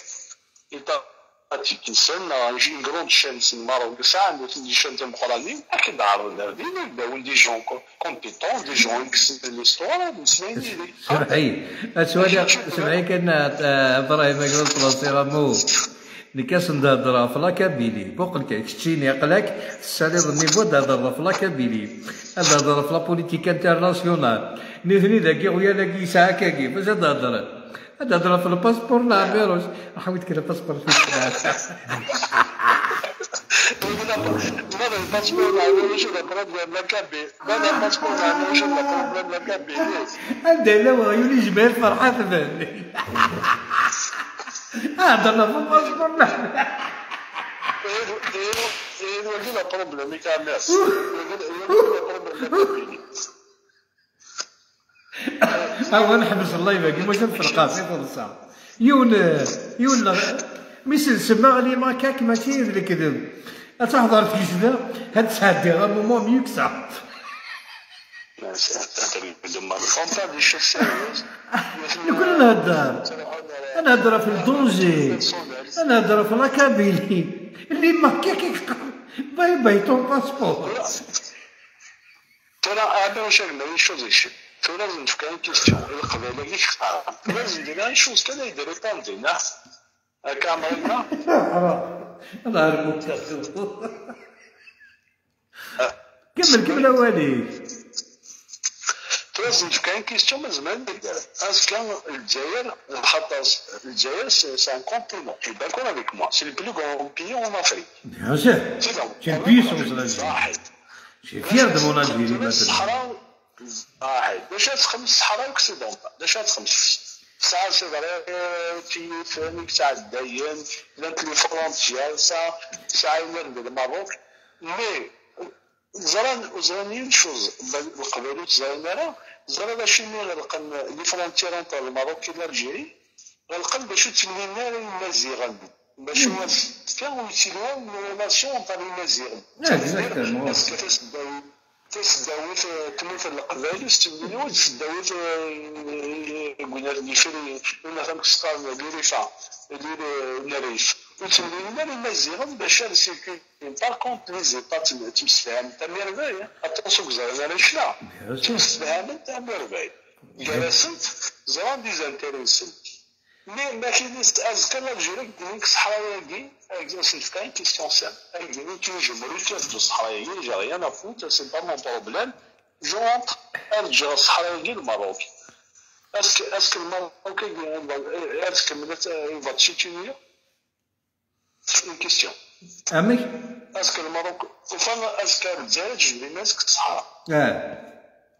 تيكنسن une grande chaîne في المغرب ساعة عندو دي شان ديمقراطيين أكيد عرض هادين يبداو دي جون كومبيتون دي جون يكسبوا ليستوار مسلمين سمعي اسوالي سمعي كان ابراهيم قلت له سيرامو اللي كاس ندهضر في لاكابيلي بوقل كتشيني قلاك السالي النيفو دهضر في لاكابيلي هضر في لا بوليتيك انترناسيونال نثني ذاكي ويا لاكي ساعه كاكي فاش تهضر هذا هضر في الباسبور لا بيروش حاولت كذا باسبور في ماذا الباسبور لا بيروش ولا بروبليم لا كابي ماذا الباسبور لا بيروش ولا بروبليم لا كابي هذا لا ويولي جبال فرحة ثاني هذا في الباسبور لا يولي لا بروبليم كاميس يولي لا بروبليم هو نحبس الله يبارك ما شاف فرقاسي فرصة يون يون مثل سما لي ماكاك ماشي الكذب تحضر في جدا هاد ساعة ديال مومون يكسع نقول نهضر انا نهضر في الدونجي انا نهضر في لاكابيلي اللي ماكاك باي باي طون باسبور ترى انا واش نقول شوز لازم تفكر كيستيون القبيله كي تختار لازم ندير شوز كذا يدير طاندينا كاميرا انا عارف متفق كمل كمل اولي لازم تفكر كيستيون من زمان ندير اسكان الجزائر محطه الجزائر سي ان كونتينون اي داكور افيك موا سي لو بلو غران بيي اون افريك بيان سور سي ان بيسونس لا جي فير دو مون الجيري مثلا واحد باش تخمس الصحراء اوكسيدونتال باش تخمس ساعة سيغري في ثاني ساعة داين لانت لي فرونتيير ساعة ساعة يمرد الماروك مي زران زرانيين شوز القبائل زران زران باش غلقن لي فرونتيير نتاع الماروك كي الجيري غلقن باش تمنينا المازيغان باش كانوا يتيلوا ريلاسيون نتاع المازيغان اكزاكتومون تسداوت تموت القبائل استمنوا تسداوت قلنا لي شري ولا فهمك سقال ديريفا دير نريف وتمنينا المازيغان باش سيركو بار كونت لي زيبا تمسفهم تاع ميرفاي اتونسيون زعما لا تمسفهم تاع ميرفاي جلست زران ديزانتيريسون مي ما كاينش ازكى الجيري ديك الصحراويه اكزاكت كاين كيستيون سام اكزاكت تيجي مريت في الصحراويه جا ريان افوت سي با مون بروبليم جو انتر ارجع الصحراويه الماروك اسكو اسكو الماروك اسكو ملات يفا تشيتينيا اون كيستيون امي اسكو الماروك وفان اسكو الجزائر تجبد الناس في الصحراء اه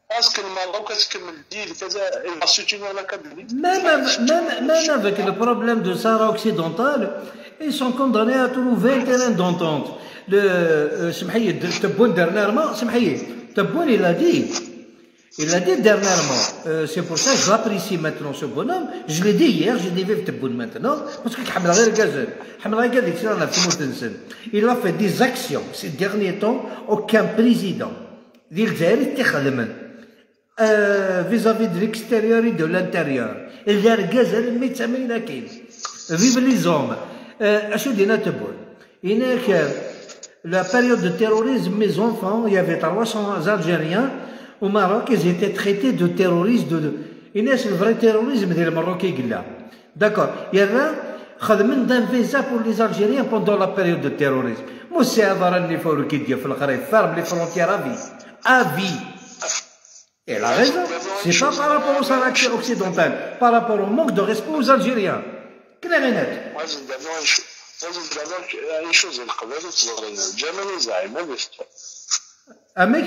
اسك المغرب كتكمل ديال كذا السوتين ولا كابيني Même, même, même avec le problème de Sahara occidental, ils sont condamnés à trouver un terrain d'entente. Le euh, Smaïd Tebboune dernièrement, Smaïd Tebboune il a dit, il a dit dernièrement, euh, c'est pour ça que je l'apprécie maintenant ce bonhomme, je l'ai dit hier, j'ai dit vive Tebboune maintenant, parce que Hamla غير Gazel, Hamla غير Gazel, c'est la Timotensen. Il a fait des actions ces derniers temps, aucun président d'Israël اتخذ vis-à-vis de l'extérieur et de l'intérieur. Il y a Gazel, mais ça m'a dit, vive les hommes. Acho dina Tebboune. Il y a la période de terrorisme, mes enfants, il y avait trois cents Algériens au Maroc, ils étaient traités de terroristes. De... Il y a le vrai terrorisme des Marocains. D'accord. Il y avait un visa pour les Algériens pendant la période de terrorisme. Moi, c'est avant les frontières à vie. À vie. Et elle a raison. C'est pas par rapport au Sahara occidental, par rapport au manque de respect aux Algériens. Clair et net. لازم دابا يعيشوا زي القبائل الصغيرين. جمال زعيم هذا Amik?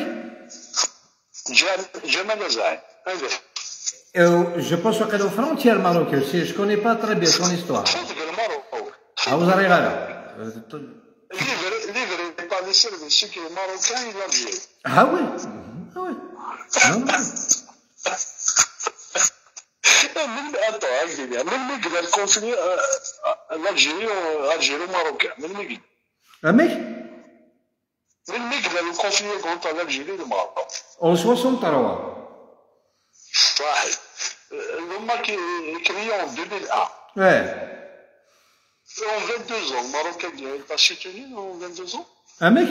جمال زعيم هذا. Je pense qu'elle est aux frontières marocaines. Je ne connais pas très bien son histoire. صدق الماروك. Ah, vous arrivez là. Livre, livre par les services qui est marocain et l'Algérie. Ah oui. Ah oui. Non, non. من attends هكذا من مقدر الكونفلي الالجيري والالجيري والماروكان من مقدر Amik? من مقدر الكونفلي كونت الالجيري والماروك En soixante-trois. صحيح هما كي كريون deux mille un Ouais. en vingt-deux ans le Maroc a pas soutenu en vingt-deux ans Amik?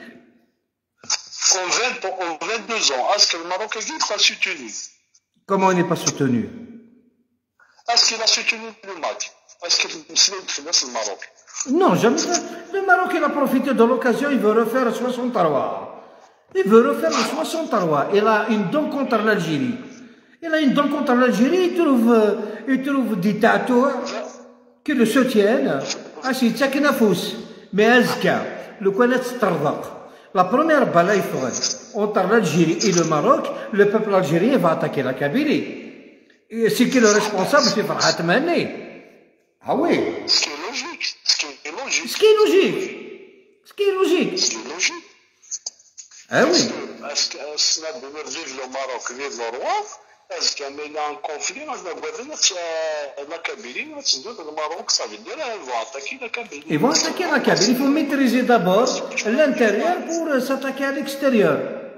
en vingt en vingt-deux ans est-ce que le Maroc a pas soutenu Comment on n'est pas soutenu? est-ce qu'il a soutenu le Mali est-ce que le finance le Maroc Non, jamais. Le Maroc, il a profité de l'occasion, il veut refaire soixante-trois. Il veut refaire le soixante-trois. Il a une dent contre l'Algérie. Il a une dent contre l'Algérie, il trouve, il trouve des dictateurs qui le soutiennent. Ah, c'est ça qui n'a fausse. Mais Azka, le Kouanet Stardaq, la première bataille entre l'Algérie et le Maroc, le peuple algérien va attaquer la Kabylie. C'est qui le responsable, c'est Farhat Mani. Ah oui. Ce qui est logique. Ce qui est logique. Ce qui est logique. Ce qui est logique. Ce qui est logique. Ah oui. Est-ce que cela veut dire le Maroc, vive le roi est-ce qu'il y a un conflit entre la Kabylie et le Maroc ça veut dire qu'ils vont attaquer la Kabylie. Ils vont attaquer la Kabylie. Il faut maîtriser d'abord l'intérieur pour s'attaquer à l'extérieur.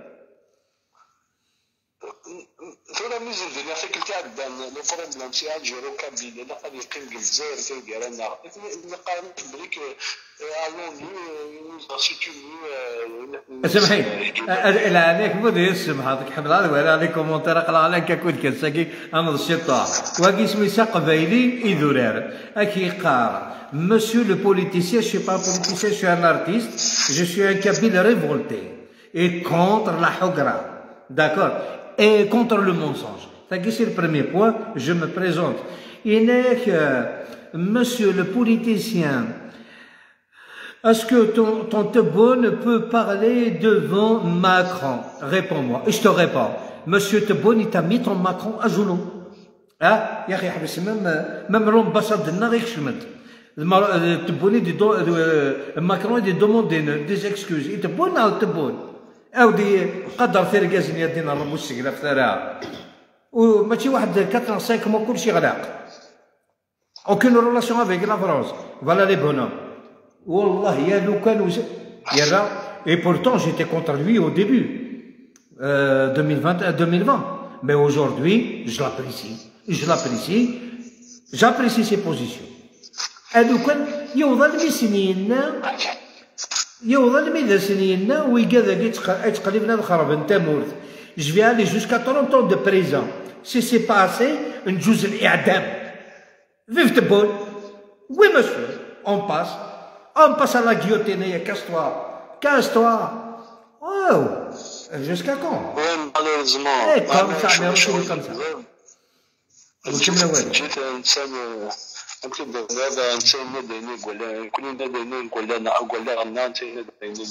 في الميزان ديال فيك انت عندنا لو بروبليم سي الجيري وكابيلي لا غادي يقيم الجزائر كيلقى لنا اللي قال بريك الوني سيتوني سمحي لا عليك بودي السمح هذاك حمل ولا عليك كومونتير قرا عليك كود كنساكي انا الشطاع واقي سميتها قبايلي ايذورار اكي قار Monsieur le politicien, je ne suis pas un politicien, je suis un artiste, je suis un kabyle révolté et contre la hogra, d'accord, et contre le mensonge. C'est le premier point, je me présente. Il est que, monsieur le politicien, est-ce que ton, ton Tebboune peut parler devant Macron? Réponds-moi. Et je te réponds. Monsieur Tebboune, il t'a mis ton Macron à genoux. Hein? Ya akhi habis, même, même l'ambassade de Narik Shmet. Tebboune, Macron, il demande des excuses. Il Tebboune ou Tebboune? أو دي قدر في رقازين يدينا نرمو السقلة في ثراء وماشي واحد كاتران سانك مو كلشي غلاق aucune relation avec la France voilà les bonhommes والله يا لو كانوا يا لا et pourtant j'étais contre lui au début euh, deux mille vingt deux mille vingt mais aujourd'hui je l'apprécie je l'apprécie j'apprécie ses positions لو كان يوضل بسنين يوضل ميدا سنينا ويقاذا يتقلبنا الخرب انت مورث je vais aller jusqu'à trente ans de prison si c'est pas assez نجوز الاعدام vive Tebboune oui monsieur on passe on passe à la guillotine casse-toi casse-toi oh jusqu'à quand oui malheureusement eh comme ça mais on fait comme ça جيت انسان يمكن هذا انت ناديني ولا كنا ناديني ولا ولا غنى انت ناديني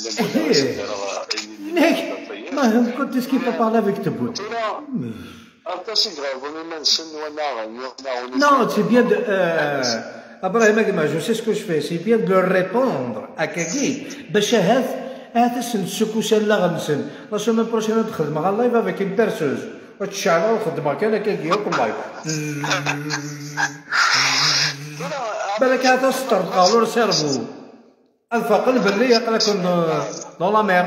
ولا ما كنت تسكي با بارلا افيك تبوت. Non, c'est bien de. Abraham, je sais ce que je fais, c'est bien de répondre à Kaki. Béchahat, هذا سن السكوسه لا غنسن لا سيمين بروشين نخدم على اللايف افيك اون بيرسوز وتشعل وخدمها كان كاكي ياكل لايف بالك هذا ستر قالوا سيرفو الفقل باللي يقرا كون دون لا مير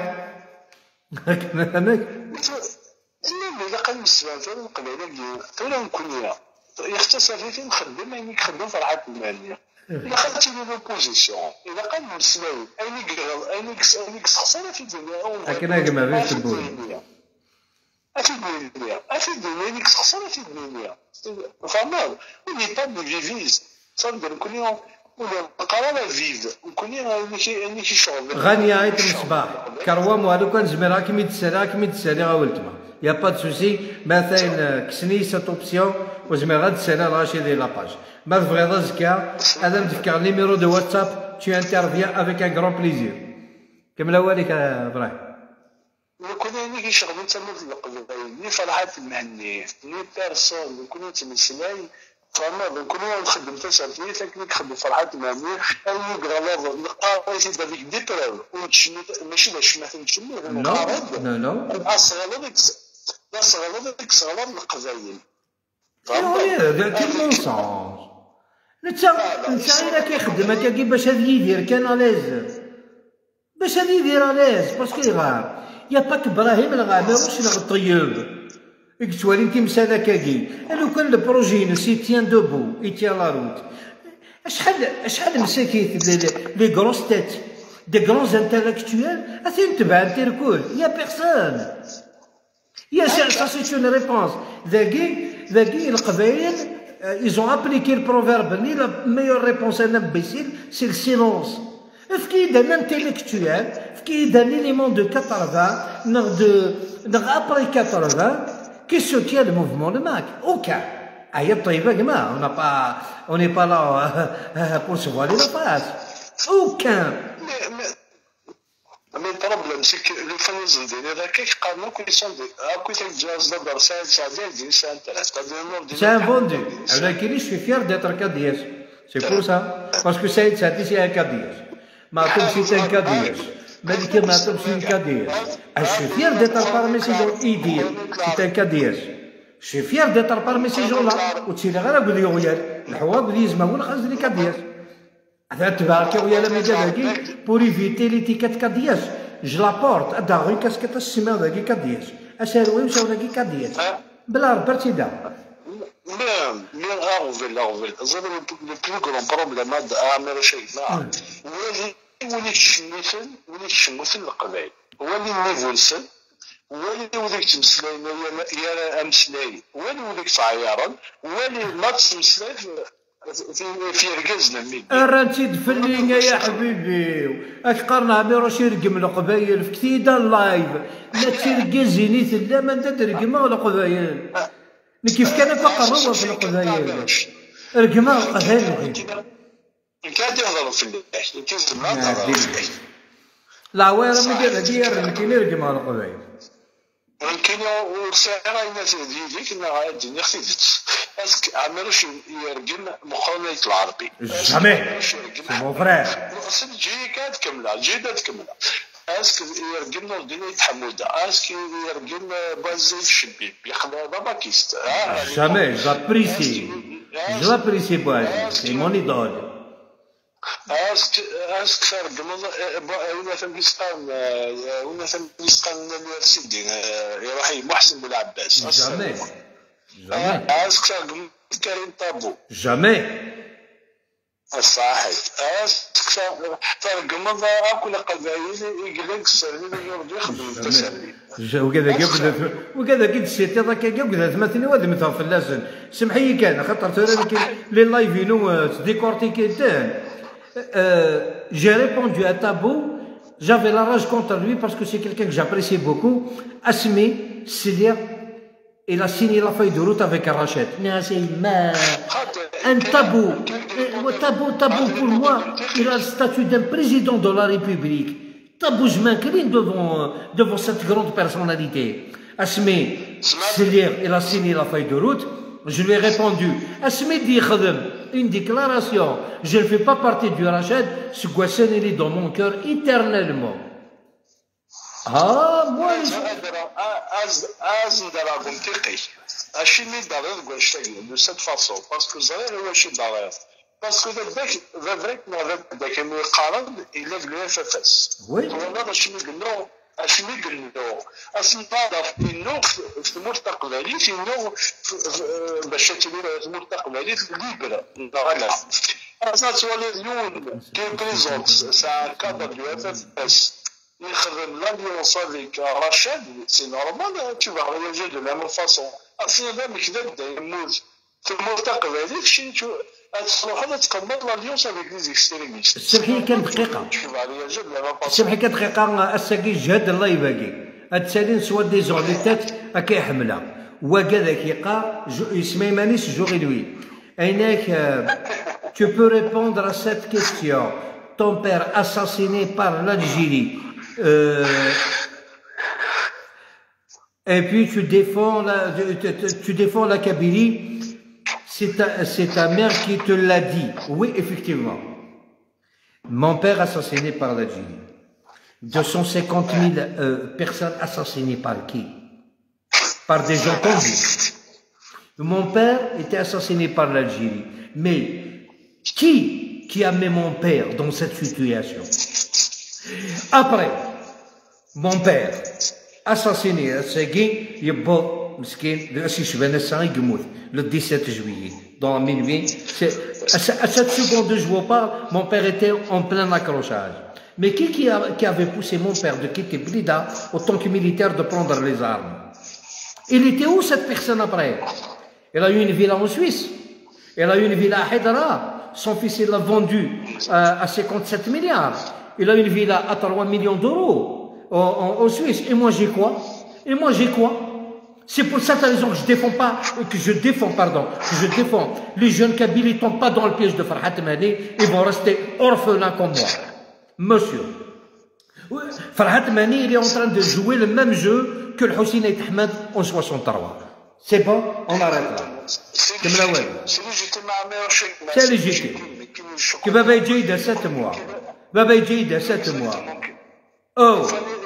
هناك لا لا قنسوا فين القبيله ديال ولا نكون يختصر في نخدم يعني نخدم فرحه الماليه إذا خدتي لي بوزيسيون إذا قال مسلاي أينيك أينيك أينيك خسارة في الدنيا لكن هاك ما فيش تبوي أفيد الدنيا أفيد الدنيا أينيك خسارة في الدنيا فهمت وني با دو فيفيز صندر كل يوم ولا قرار فيف وكل يوم أينيك أينيك شغل غانية عيط المصباح كروام وهذوك نزمرها كيما تسالي كيما تسالي غاولتما يا با دو سوسي مثلا كسني سات اوبسيون وزمر غاد تسالي راشي ديال لاباج ما تبغيض زكا هذا متفكر نيميرو دو واتساب tu interviens avec un grand plaisir كمل والك ابراهيم كنا هناك يشغلوا تما في القبائل ني فرحات المهنيه ني بيرسون نكونوا تمسلاي فما كنا نخدم تسعفني لكن نخدم فرحات المهنيه او غالوف نقاري في هذيك دي بروف وتشني ماشي باش ما تنشمو لا لا لا اصغر ديك اصغر ديك صغار القبائل هذا كيما صار نتا نتا إلا كيخدم هكاكي باش هاد يدير كان اليز باش هاد يدير اليز باسكو يغار يا باك ابراهيم الغامر واش الطيب يك توالي انت مسال هكاكي لو كان البروجي نسي تيان دوبو يتيان لا روت شحال شحال مساكيت لي غروس تيت دي غرونز انتيليكتويل اثين تبع تيركول يا بيرسون يا سا سي اون ريبونس ذاكي ذاكي القبايل ils ont appliqué le proverbe ni la meilleure réponse à un imbécile c'est le silence. Ce qui est d'un intellectuel, ce qui est d'un élément de quatre-vingts, de, de après quatre-vingts, qui soutient le mouvement de Mac. Aucun. Aïe, on n'a pas, on n'est pas là pour se voiler la face. Aucun. Mais le problème, c'est que le faisant des raquettes, quand nous connaissons des raquettes de jazz de Barcelone, ça vient ça intéresse. C'est un vendu. Avec qui je suis fier d'être Cadiès. C'est pour ça. Parce que c'est ça, c'est un Cadiès. Matom, c'est un Cadiès. Médical Matom, c'est un Cadiès. Je suis fier d'être parmi ces gens. Idir, c'est un Cadiès. Je suis fier d'être parmi ces gens-là. Ou tu sais, la gueule, il y a le Hawa, il y a le Khazri Cadiès. هذا تبارك ويا لما جا pour éviter l'étiquette Cadiès je la porte ادغي كاسكت السما ذاكي كادياس اسالوي مشاو ذاكي كادياس بلا ربرتي دا لا لا غاوفي لا غاوفي زاد لو بلو غران بروبليم هذا عامر شيء لا ولي ولي الشميسن ولي الشموسن القبائل ولي النيفولسن ولي وليك تمسلاي يا امسلاي ولي وليك تعيارا ولي ما تمسلاي في في ركزنا ميدي رانتي دفلينا يا حبيبي اش قرنا بيروش يرقم القبايل في كتيدا اللايف لا ترقزيني ثلا ما انت ترقما القبايل كيف كان فقروا في القبايل رقما القبايل كان يهضروا في الليل كيف ما هضروا لا وين راه دير يمكن يرقما القبايل يمكن وسعر الناس ديالك كنا غادي نخدمت اسك عمروش يرقم مقاومه العربي جامي سي مون فرير اصل جي كانت كامله جيده كامله اسك يرقم نور الدين حموده اسك يرقم بازي الشبيب ياخذ باكيست جامي جابريسي جابريسي باز سي مون ايدول اسك اسك فرقم ولا تنقسطان ولا تنقسطان سيدي يروح محسن بن عباس جامي جامي اسك فرقم كريم طابو جامي صحيح اسك فرقم اكل قبائل يقلق السرني يرضي يخدم التسري وكذا قبل وكذا كنت سيتي راك قبل ثمانية واد مثلا في اللازم سمحي كان خاطر ترى لي لايف ينو ديكورتيكي تان Euh, j'ai répondu à Tabou, j'avais la rage contre lui parce que c'est quelqu'un que j'apprécie beaucoup. Asmi, Silia, il a signé la feuille de route avec Rachid. Un tabou. Tabou, tabou pour moi, il a le statut d'un président de la République. Tabou, je m'incline devant, devant cette grande personnalité. Asmi, il a signé la feuille de route. Je lui ai répondu, Asmi dit une déclaration. Je ne fais pas partie du Rachid. Ce Gouassen, il est dans mon cœur éternellement. Ah, moi, de cette façon, parce que parce que ذاك ذاك اللي يقارن الى بالاف اف اس وي وانا باش نقولوا اش نقولوا اصلا انه في المستقبل انه باش تدير في المستقبل ليبر لا اصلا سؤال اليوم كي بريزونت سا كادر دو اف اف اس يخدم لاليونس افيك رشاد سي نورمال tu vas réagir de la même façon اصلا هذا كذا بدا يموت في المستقبل هذيك الشيء تروح تكمل لاليونس افيك لي زيكستريميست سمحي كان دقيقه سمحي كان دقيقه الساكي جهاد الله يباقي هاد سالين سوا دي زوليتات هكا حمله وكذا كيقا اسمي مانيش جوغي لوي ايناك tu peux répondre à cette question ton père assassiné par l'Algérie euh, et puis tu défends la tu, tu défends la Kabylie. C'est ta, c'est ta mère qui te l'a dit. Oui, effectivement. Mon père assassiné par l'Algérie. deux cent cinquante mille euh, personnes assassinées par qui? Par des gens tendus. Mon père était assassiné par l'Algérie. Mais qui qui a mis mon père dans cette situation? Après, mon père assassiné, c'est qui? Il est beau. Le dix-sept juillet, dans minuit, à cette seconde où je vous parle, mon père était en plein accrochage. Mais qui, qui, a, qui avait poussé mon père de quitter Blida en tant que militaire de prendre les armes? Il était où cette personne après? Elle a eu une villa en Suisse. Elle a eu une villa à Haidara. Son fils, il l'a vendu à, à cinquante-sept milliards. Il a eu une villa à trois millions d'euros en, en, en Suisse. Et moi, j'ai quoi? Et moi, j'ai quoi? C'est pour cette raison que je défends pas, que je défends, pardon, que je défends les jeunes Kabyles ne tombent pas dans le piège de Farhat Mehdi, ils vont rester orphelins comme moi. Monsieur. Farhat Mehdi, il est en train de jouer le même jeu que le Hussein Aït Ahmed en soixante-trois. C'est bon, on arrête là. C'est légitime. Que Baba Jade a sept mois. Baba Jade a sept mois. Oh.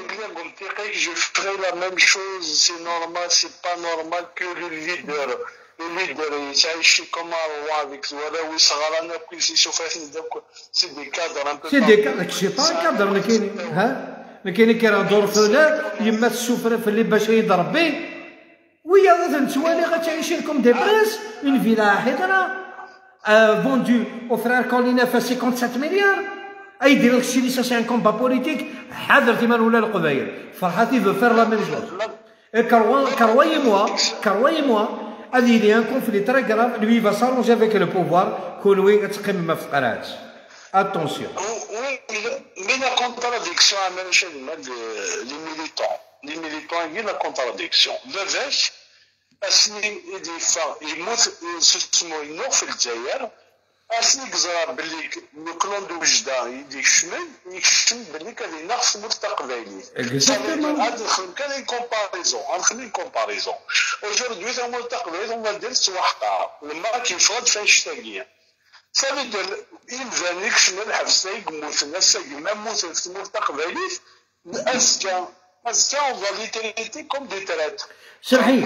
Je ferai la même chose, c'est normal, c'est pas normal que le leader, le leader, il s'agit comme un roi avec voilà, oui, ça va la puis si je fais c'est des cadres un peu. C'est des cadres, je sais pas un cadre, mais qui, hein, mais qui est un d'orphelin, il met souffre في اللي باش يضربي. Oui, هذا نتوالي غتعيشي لكم des princes, une villa à Haidara, vendue au frère Kolinef à cinquante-sept milliards. اي يدير لك الشيء اللي سا سي ان كومبا بوليتيك حاضر كيما ولا القبايل فرحاتي فو فير لا ميم شوز كروي كروي موا كروي موا هذه لي ان كونفلي تري كراف لوي فا سالونجي افيك لو بوفوار كولوي تقيم ما فقراتش اتونسيون مي لا كونتراديكسيون عمل شي لي ميليتون لي ميليتون هي لا كونتراديكسيون فاش اسني يدفع يموت سمو ينوض في الجزائر اسني كزرا باللي الكلون دو وجده يديك الشمال يكشم باللي كان ينقص مستقبلي هذا الخدم كان كومباريزون غنخلي كومباريزون اوجوردي تا مستقبلي وما درت وحقها لما كيفرض فين شتاقيه صافي دير يلزمني كشمال الحبس يموت الناس ما موت في مستقبلي اسكا اسكا اون فاليتيتي كوم دي ترات صحيح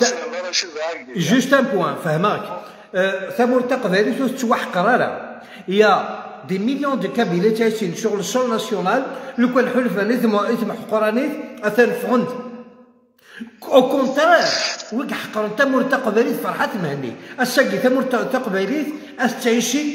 جوست ان بوان فهماك ثمور تقبل توحق راه يا دي مليون دو كابيلات عايشين شغل السول ناسيونال لو كان حلفان اثم اثم حقرانيت اثن فغند او كونترير وك حقر ثمور تقبليت فرحات مهني الساقي ثمور تقبليت استعيشي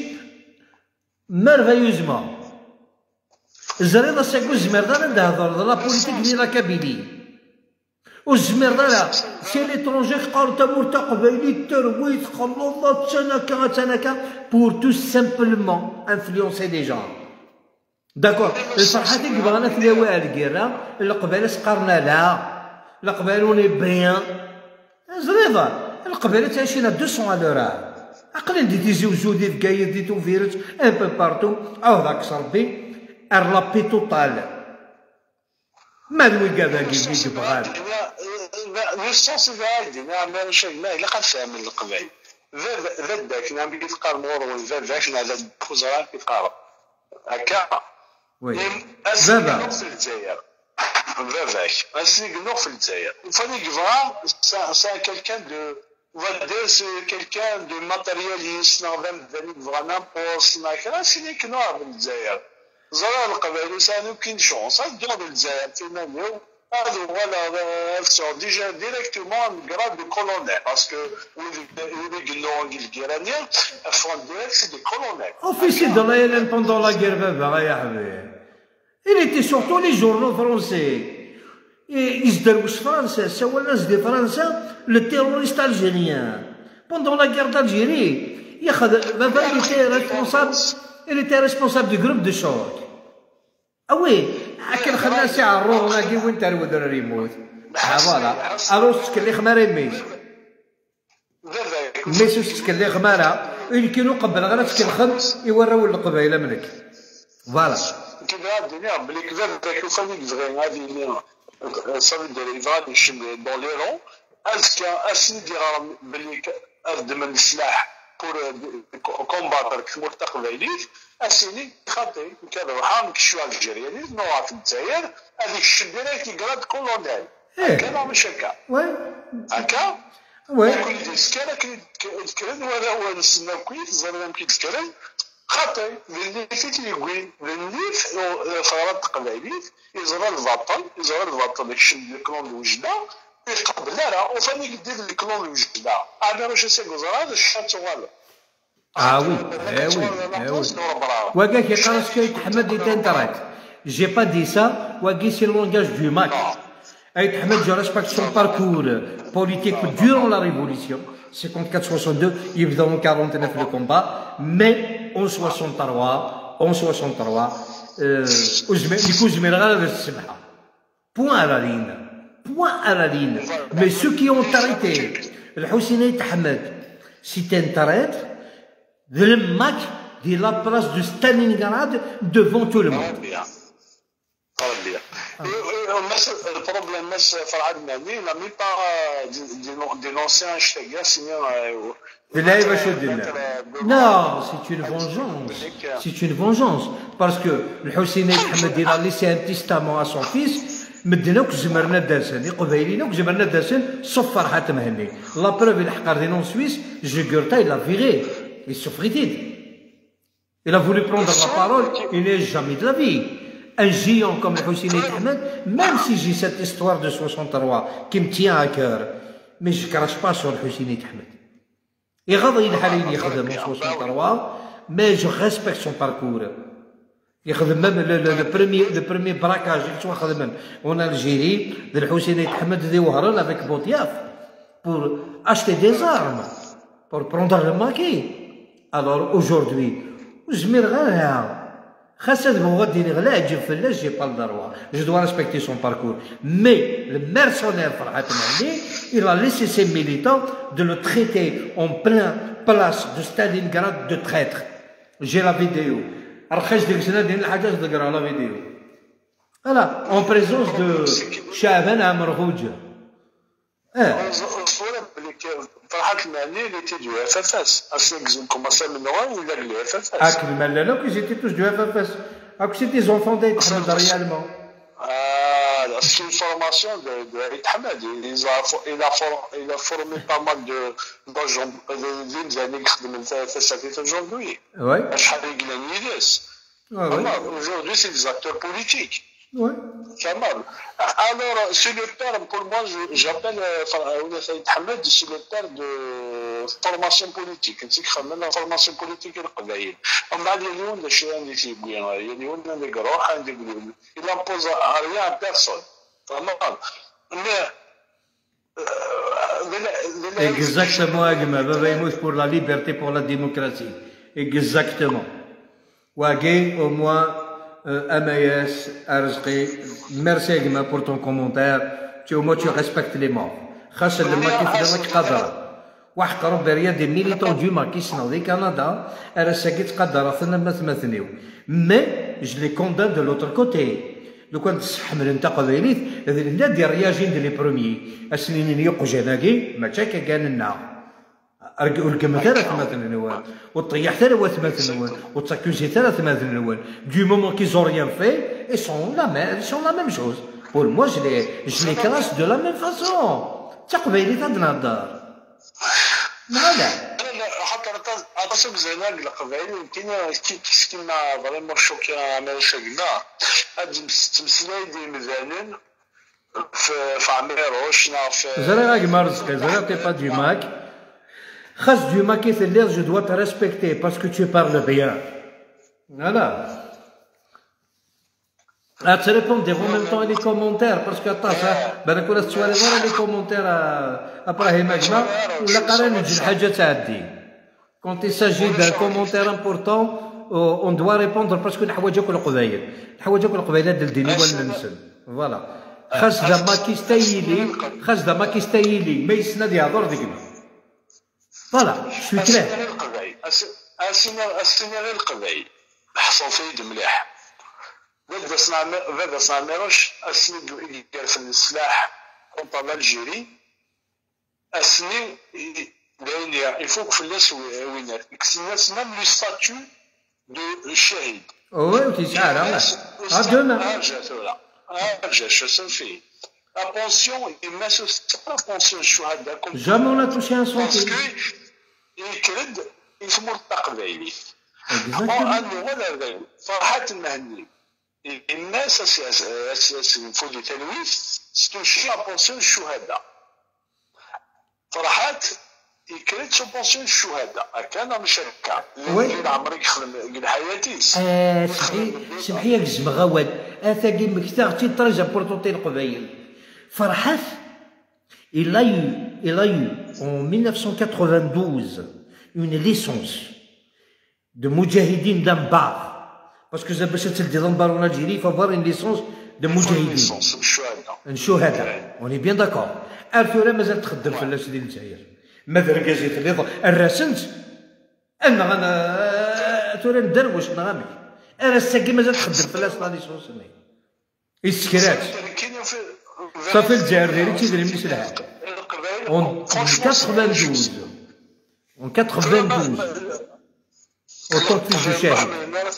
ميرفيوزمون الزريضه ساقو الزمردان عندها هضر لا بوليتيك ديال لا كابيلي والزمردان سي ليترونجي قالوا تمور تقبلي الترويج خلصت تنكا تنكا بور تو سامبلمون انفلونسي دي جون داكور الفرحه اللي بغانا تلاوي على الكيرا القباله سقرنا لها القباله وني بيان زريضه القباله تعيشينا مئتين على راه عقل دي تيزي وجودي في كايد دي توفيرت ان بو بارتو او ذاك ربي ار لابي توتال ما دوي كذا كيف يبغى ليسونس عادي نعم انا شيء لا الا قد فهم القبائل ذا ذاك نعم كيتقار مور ولا ذاك نعم الوزراء كيتقار هكا وي بابا في الجزائر ذاك اسني في الجزائر فاني كفا سا كالكان دو فادير سي كالكان دو ماتيرياليست نعم فرانا بوست نعم سيني كنوع في الجزائر زرا القبائل سانو كاين شونس ديال الجزائر فينا اليوم هذا ولا سون ديجا ديريكتومون غراد دو كولونيل باسكو اللي قالوا الجيرانيين فون ديريكت سي دي كولونيل officier de l'A L N pendant la guerre بابا يا حبيبي il était sur tous les journaux français يزدروش فرنسا سوا الناس دي فرنسا le terroriste algérien pendant la guerre d'Algérie ياخذ بابا il était responsable il était responsable du groupe de choc ah oui هاكا خلنا ساعه الرونا كي وين تاع الودراري يموت ها فوالا الوغ تكلي خماره يميت ميسوس تكلي خماره اللي كانوا قبل غير تكلخم يوراو القبيله منك فوالا كيما الدنيا بلي كذا كيف فاني كذا هذه اللي صافي دير غادي يشم دون لي رون اسكا اسني دير بلي اخدم السلاح بور كومباتر كمور تقبيليت اسيني خاطي كذا وحام كشوا الجزائريين نوع في الجزائر هذيك الشديره كيقراد كولونيل هكا مش هكا وي هكا وي كل ديسكالا كيتكرن ولا هو نستنى كويس زعما كيتكرن خاطي اللي فيت يقول اللي فرات قبايليت يزرى البطل يزرى البطل يشد الكلون الوجده يقبل لا وفاني يدير الكلون الوجده انا واش سيكوزرا هذا الشاتو والو Ah oui, eh oui, eh oui. Ouaga qui est quand que Ahmed est intérêt. J'ai pas dit ça. Ouaga c'est le langage du Mac. Ahmed, je respecte son parcours politique durant la Révolution. cinquante-quatre soixante-deux, il est dans quarante-neuf le combat, mais en soixante-trois, en soixante-trois, du coup je me regarde le Sibha. Point à la ligne. Point à la ligne. Mais ceux qui ont arrêté le Hussein Ahmed, c'est un traître. De le Mac de la place de Stalingrad devant tout le monde. Le problème, c'est Farhad Mani, il n'a même pas dénoncé un chèque, sinon. Non, c'est une vengeance. C'est une vengeance. Parce que le Hussein Ahmed il a laissé un testament à son fils. مديناوك زمرنا دارسن قبايليناوك زمرنا دارسن صف فرحات مهني لا بروف الحقار دي نون سويس جيغورتا il a viré il souffritit il a voulu prendre la parole il n'est jamais de la vie un géant comme le Hussein Ahmed même si j'ai cette histoire de soixante-trois qui me tient à cœur mais je ne crache pas sur le Hussein Ahmed يغضي الحالين يخدم en soixante-trois mais je respecte son parcours يخدم même le, le premier le premier braquage اللي توا خدم en Algérie de الحسين أحمد ذي وهران avec Boutiaf pour acheter des armes pour prendre le maquis alors aujourd'hui زمير غير خاصة بغض غلا تجيب فلاش جي با الدروة je dois respecter son parcours mais le mercenaire Farhat Mehdi il a laissé ses militants de le traiter en plein place de Stalingrad de traître j'ai la vidéo رخص ديك السنه ديال الحاجات تقرا لا فيديو فوالا اون بريزونس دو شعبان عمرغوج اه فرحات المعني اللي تيجي اف اف اس اسيكزون كوماسا من نوع ولا اللي اف اف اس اك الملاله كي جيتي توش دو اف اف اس اك سيتي زونفون داي تحمد ريالمون اه c'est une formation de de Ahmed il a il a il a formé pas mal de d'agents de années qui خدموا في الساكت aujourd'hui ouais شحال يقلن يدس aujourd'hui c'est des acteurs politiques ouais Kamal. Alors, c'est le terme, pour moi, j'appelle Saïd Ahmed, c'est le terme de formation politique. C'est la formation politique est le On a des lions de chiens ici, il y a des lions de gros, il n'impose rien à personne. Vraiment. Mais. Exactement, Agma, Babaïmous pour la liberté, pour la démocratie. Exactement. Ouagé, au moins. Amaïs, Arzqi, merci Agma pour ton commentaire. Tu au moins tu respectes les morts. خاصة لما كيف دمك قدر واحد قرب دريا دي ميليتون ديما كيسناو دي كندا راه ساكي تقدر ثنا ما تمثنيو مي جو لي كوندام دو لوتر كوتي لو كان تحمل انت قبيليت هذا دير رياجين دي لي بروميي السنين يقج هذاكي ما تشاكا كان لنا اركم ثلاث مثلا نوال والطيح ثلاث مثلا نوال والتاكوزي ثلاث مثلا نوال دو مومون كي زون ريان في اي سون لا ميم سون لا ميم شوز بور موا جو لي جو لي كلاس دو لا ميم فاسون تا قبيليت هاد نهضر فوالا حتى عطاسك زيناك القبائل يمكن كيما فريمون شوكي عمل شاكنا هاد تمسلاي دي مزانين في في عميروش في زرا راك مرزق زرا تي با دو ماك خاص دو ماك يثلير جو دوا te respecter parce que tu parles bien voilà لا تريبون دي en même temps les commentaires parce que attends ça بالك ولا تسوالي ورا لي كومونتير ابراهيم اجمع ولا قرا نجي الحاجه تعدي quand il s'agit d'un commentaire important on doit répondre parce que الحوايج كل قبايل الحوايج كل قبايل ديال ديني ولا نسل فوالا خاص دا ما كيستايلي خاص دا ما كيستايلي ما يسند يهضر ديكنا فوالا شوي كلاه القبائل اسينا اسينا غير القبائل حصل فيه مليح بدا صنع بدا صنع ميروش اسند يدير في السلاح كونطا الجيري اسني باين يفوق في الناس وينات الناس ميم لو ستاتيو دو الشهيد وي وتيسعى ها دوما جات ولا جات شو فيه لا بونسيون ما سو لا بونسيون الشهداء جامي ولا توشي ان سونتي باسكو يكرد يسمو التقبيلي انا ولا فرحة المهني الناس اساس فودي تلويث ستوشي لا بونسيون الشهداء فرحات يكريت سو بونسيون الشهداء كان مش هكا اللي عمري يخدم قد حياتي اه سمحي سمحي يا الزمغاوات اثاقي مكتاغ تي ترجع بورتوتي القبايل فرحات il a eu il a eu en mille neuf cent quatre-vingt-douze une licence de مجاهدين دنبار parce que باش تلدي دنبار ولا الجيري il faut avoir une licence de مجاهدين الشهداء on est bien d'accord ارثورا مازال تخدم في اللاش ديال الجزائر ما دركاجيت لي الرسنت انا انا تورا ندروش نغامي انا الساكي مازال تخدم في اللاش لا ليسونس السكرات صافي الجزائر ديالي تيدري ملي سلعه اون quatre-vingt-douze اون quatre-vingt-douze اوتو فيش دو شاهد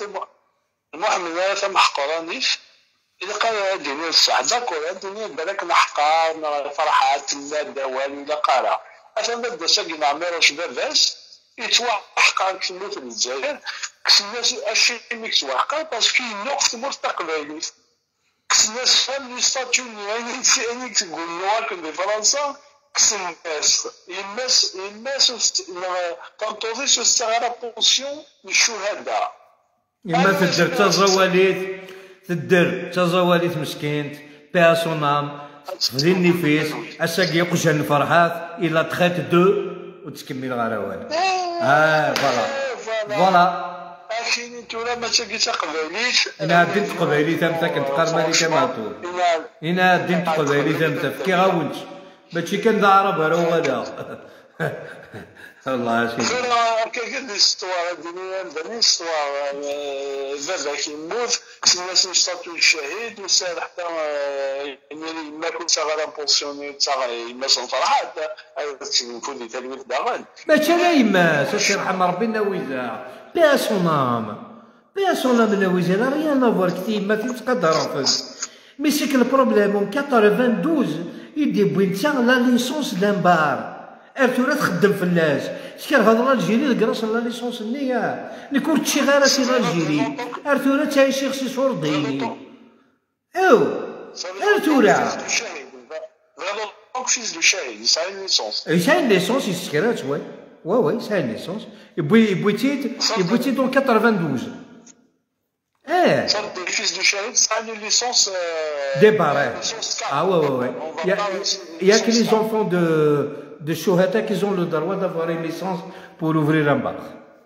المهم انا ثم حقرانيش إذا قال الدنيا السعداء ولا الدنيا بالك نحقار فرحات لا دوام لا قارة أثنا بدا ساقي عميروش باباس يتوحقا كنو في الجزائر كس الناس أشي ميك توحقا باسكو ينوقف مستقبلي كس الناس فهم لي ستاتيو يعني يعني تقول نواك دي فرنسا كس الناس الناس الناس تنتظر استغارة بونسيون للشهداء إما تدير تزواليت تدير تزواليت مسكينت بها سونام تفدي النفيس اساكي يقجن الفرحات الى تخيت دو وتكمل غراوال اه فوالا فوالا اكيد نتوما ما تلقيت قباليت انا دين قبالي تمتا كنت قرمالي كما طول انا دين قبالي تمتا فكي غاونت ماشي كان عرب راه ولا الله يسلمك كاين ليستوار الدنيا عندنا ليستوار بابا كيموت الناس يشتاطوا الشهيد وسال حتى يعني ما كنت غير بونسيوني تاع مثلا فرحات تنفذ تلويث داغن ماشي لا يما سي يرحم ربي نويزا بها صنام بها صنام نويزا لا ريان افوار كتيب ما تقدر فاس مي سي كو البروبليم اون quatre-vingt-douze يدي بوينتا لا ليسونس دامبار ارتورا تخدم في الناس شكون هضره الجيري الكراس لا ليسونس النيه نكون تشي غير سي الجيري ارتورا تعيشي خصي صور ديني او ارتورا دونك فيز دو شاهد يسعى ليسونس يسعى ليسونس يسكرات وي وي وي يسعى ليسونس يبوي يبويتيت يبويتيت دون quatre-vingt-douze اه صافي فيز دو شاهد يسعى ليسونس دي باري اه وي وي وي يا كي لي زونفون دو de Shohata qui ont le droit d'avoir une licence pour ouvrir un bar.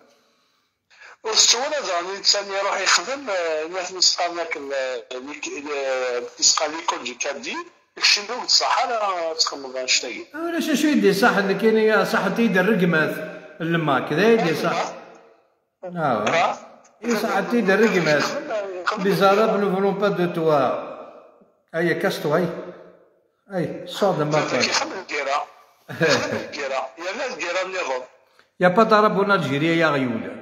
والسؤال هذا الانسان يروح يخدم ناس نسقى هناك نسقى ليكول دي كادي داكشي اللي صح انا تخمم انشتاي علاش شو يدي صح اللي كاين يا صح تيد الرقمات لما كذا يدي صح اه اي صح تيد الرقمات بزارب نو فولون با دو توا اي كاستو اي اي صاد ما كي خمم الكيرا خمم الكيرا يا لا الكيرا النظام يا با ضربوا الجيريا يا غيوله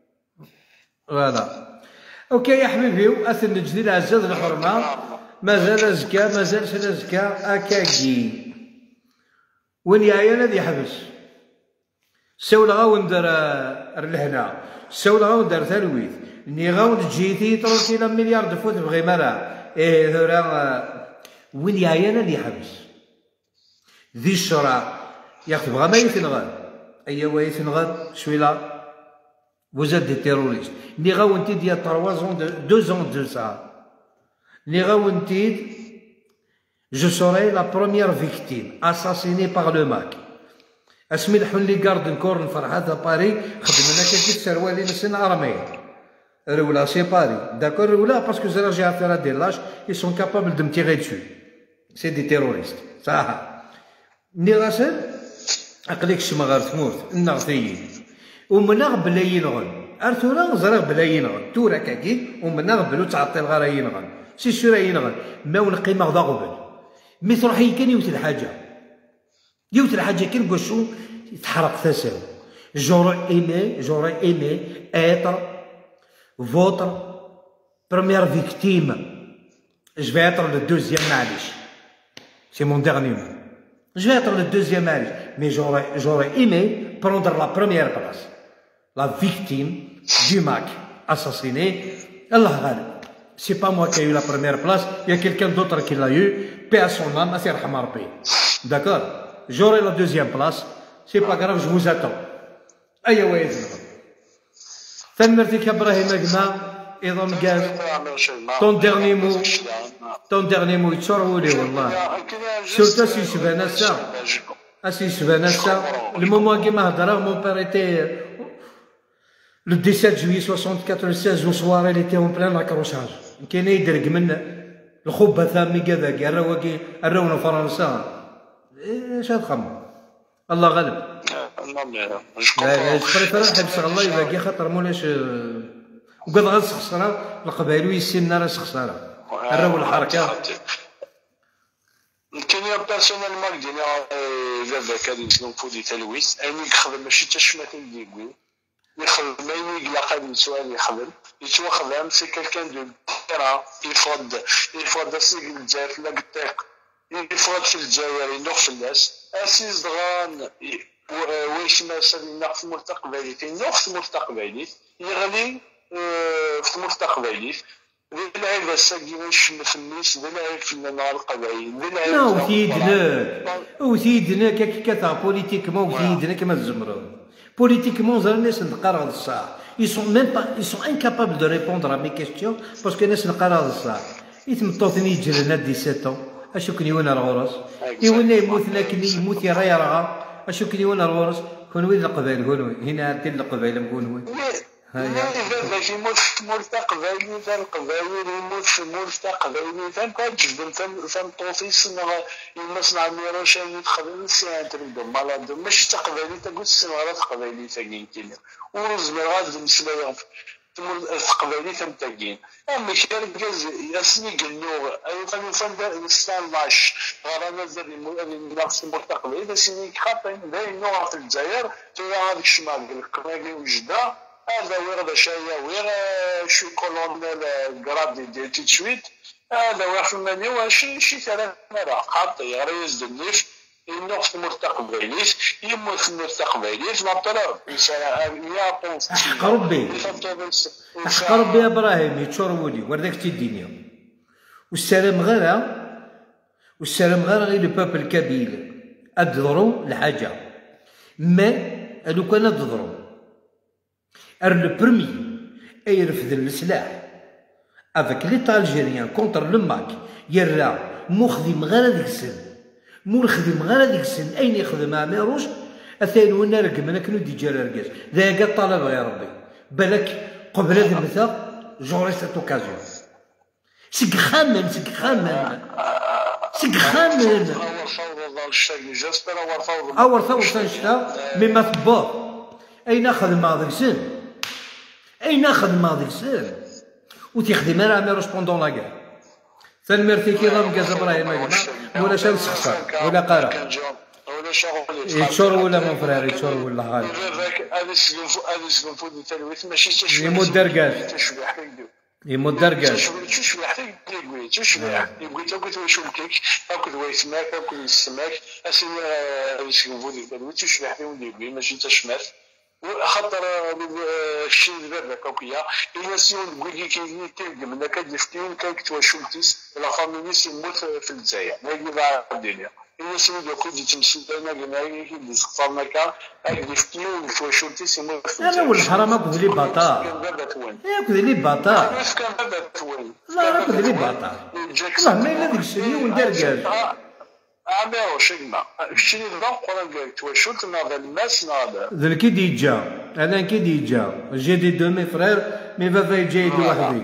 فوالا اوكي يا حبيبي اثن الجديد عزاز الحرمه مازال زكا مازال شلا زكا اكاكي وين يا انا ذي حبس سول غاون دار لهنا سول غاون دار ثلويث ني غاون جيتي تروكي مليار دفوت بغي مرا ايه ذورا وين يا انا ذي حبس ذي الشرع ياخذ بغا ما يتنغل اي ويتنغل شويلا vous êtes des terroristes ني غاون تيد يا trois ans de deux ans de ça ني غاون تيد je serai la première victime assassinée par le M A C اسمي الحون لي كاردن كورن فرحات باري خدمنا كي السروالي نسن ارمي رولا سي باري داكور رولا باسكو زرا جي افير دي لاش ils sont capables de me tirer dessus c'est des terroristes صح ني غاسل اقليك شما غير تموت النغثيين ومنغ بلا ينغن ارثولا زرا بلا ينغن تورا كاكي ومنغ بلو تعطي الغرا ينغن سي سورا ينغن ما ونقيمه غدا غبل مي تروحي كان يوت الحاجه يوت الحاجه كي نقول شو تحرق ثسل جوري ايمي جوري ايمي اتر فوتر بروميير فيكتيم جو في اتر لو دوزيام معليش سي مون ديرني مو جو في اتر لو دوزيام معليش مي جوري جوري ايمي بروندر لا بروميير بلاص la victime du M A C assassiné. Allah غالب. C'est pas moi qui ai eu la première place, il y a quelqu'un d'autre qui l'a eu. Paix à son âme, assez rahma rabbi. D'accord? J'aurai la deuxième place. C'est pas grave, je vous attends. Aïe ouais. Merci Ibrahim Agma et Don Gaz. Ton dernier mot. Ton dernier mot, يتشروا والله. Surtout si je vais à ça. Ah si je vais à ça. Le moment que ma hadra, mon père était le dix-sept juillet soixante-quatre-seize au soir, elle était en plein accrochage. كان يدرك من الخبة ثامي كذاك الرواقي الرونا فرنسا ايش هتخمم الله غالب. لا بريفير نحبس الله يباقي خاطر مولاش وقد غنس خسارة القبائل ويسينا راس خسارة الرو الحركة. كان يا بيرسونيلمون دينا فافا كان يسلم فودي تلويس اني يخدم ماشي حتى شماتين اللي يقول يخدم ما يقلق هذا السؤال يخدم يتوخدم سي كالكان دو تيرا يفرض يفرض السيق الجزائر لا قطيق يفرض في الجزائر ينوخ في الناس اسيز دغان واش ما سالنا في المستقبلي ينوخ في المستقبلي يغلي في المستقبلي للعيبه الساقي واش في الناس للعيب في النار القبائل لا وثيدنا وثيدنا كي كثا بوليتيكمون وثيدنا كما الزمرون politiquement الناس نقرا هذا الصح ils sont même pas ils sont incapables de répondre à mes questions parce que الناس نقرا هذا الصح يتمطوثني يجرنا سبعطاش اشو كني وانا الغرس يولي يموت لكن يموت يا راي راه اشو كني وانا الغرس كون وين القبائل كون هنا تل القبائل نكون وين هيا باش يموت مستقبلي ثان قبائل يموت في مستقبلي ثان كتجبد ثان ثان طوفيس يمصنع ميروشان يتخدم ساعات تردم مالاد مش تقبلي تقول سنوات قبائلي ثانيين كينا ورز مراد مسلايا تقبلي ثم تاقين اما شارك جاز ياسني قنوغ اي فان فان ستان لاش غرانا زاد نفس المستقبلي بس انك خاطين داين نوع في الجزائر ترى هذاك الشمال القراقي وجده هذا وير بشايا وير شو كولونيل غراد ديال تشويت هذا وير فماني واش شي ثلاث مرات خاطي رئيس النيف ينوض في المستقبليش يموت في المستقبليش ما طلب يا طونس حق ربي حق ربي يا ابراهيم يتشرولي ورداك الدنيا والسلام غير والسلام غير غير لو بوبل كابيل ادرو الحاجه ما لو كان ادرو ار لو برومي يرفد السلاح افيك ليتا الجيريان كونتر لو ماك يرى مخدم غير هذيك السن مو نخدم غير هذيك السن اين يخدمها ماروش اثاين وين رقم انا كنو ديجا رقاش ذاك الطلب يا ربي بالك قبل هذا المثال جوري سيت اوكازيون سيك خامن سيك خامن سكخان اور فوضى دار الشاي جاست انا اور فوضى اور ثور سنشتا مما تبوط اين خدمة هذيك السن اين خدمة هذيك السن وتخدم راه ميروش بوندون لا كاع تنمرتي كي ضرب كاز ابراهيم ولا شا نسخسر ولا قرا ولا شغل يتشور ولا مون فرير يتشور ولا غالي هذا السلوف هذا السلوف التلويث ماشي تشويه يموت دركاز تشويه حكايه يموت دركاز تشويه حتى يقول تشويه يقول تاكل واش الكيك تاكل واش السماك تاكل السماك اسين السلوف التلويث تشويه حتى يقول ماشي تشمات خاطر الشيء دابا كوكيا الا سيون تقول لي كاين تلقى من كتفتيون كتواشولتيس لا فاميليس يموت في الجزائر ما يقدر الدنيا الا سيون دوك دي تمشي انا قلنا كي دي صفرنا كا هاك فتيون كتواشولتيس يموت في الجزائر انا والحرام اكل لي باطا ياكل لي باطا كان بابا توين لا اكل لي باطا والله ما الا ديك الشيء وندركاز عميرو شيما شتي ذا قران قال تواشلت ناض الناس ناض ذا كي ديجا انا كي ديجا جي دي دو مي فرير مي بابا جاي دي وحدي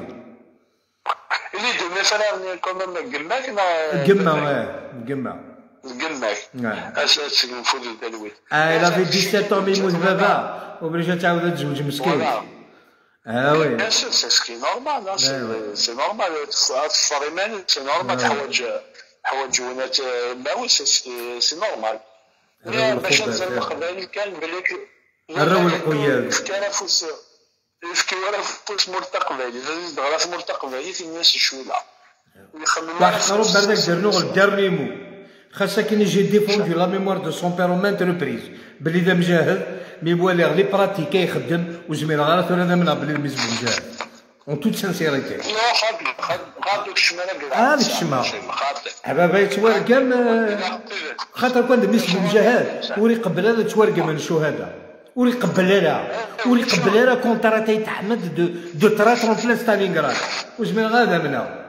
اللي دو مي فرير كومون قماك قمة واه قمة قماك اساس نفوز التلويث اه لا في سبعة عام يموت بابا وبرجع تعاود تزوج مسكين اه وي اساس سكي نورمال سي نورمال تفريمان سي نورمال تحوج حوايج ونات ماوس سي نورمال باش نزل قبائل كان بليك الرو القياد كان فوس يفكي ولا فوس مرتقبالي زيد غراس مرتقبالي في الناس شويله يخمم واحد خروب بردك درنو الدرني مو خاصك يجي ديفوندي لا ميموار دو سون بير مانت ريبريز بلي دا مجاهد مي بوالي غلي براتيكي يخدم وزميل غلط ولا دا منها بلي الميز مجاهد اون توت سانسيريتي لا خاطر خاطر الشمال هذاك الشمال حبابا يتوارقم خاطر كان بالنسبه للجهاد وري قبل هذا تورقم من الشهداء وري قبل هذا وري قبل هذا كونتراتي تحمد دو دو تراترون في ستالينغراد وزميل غادا منها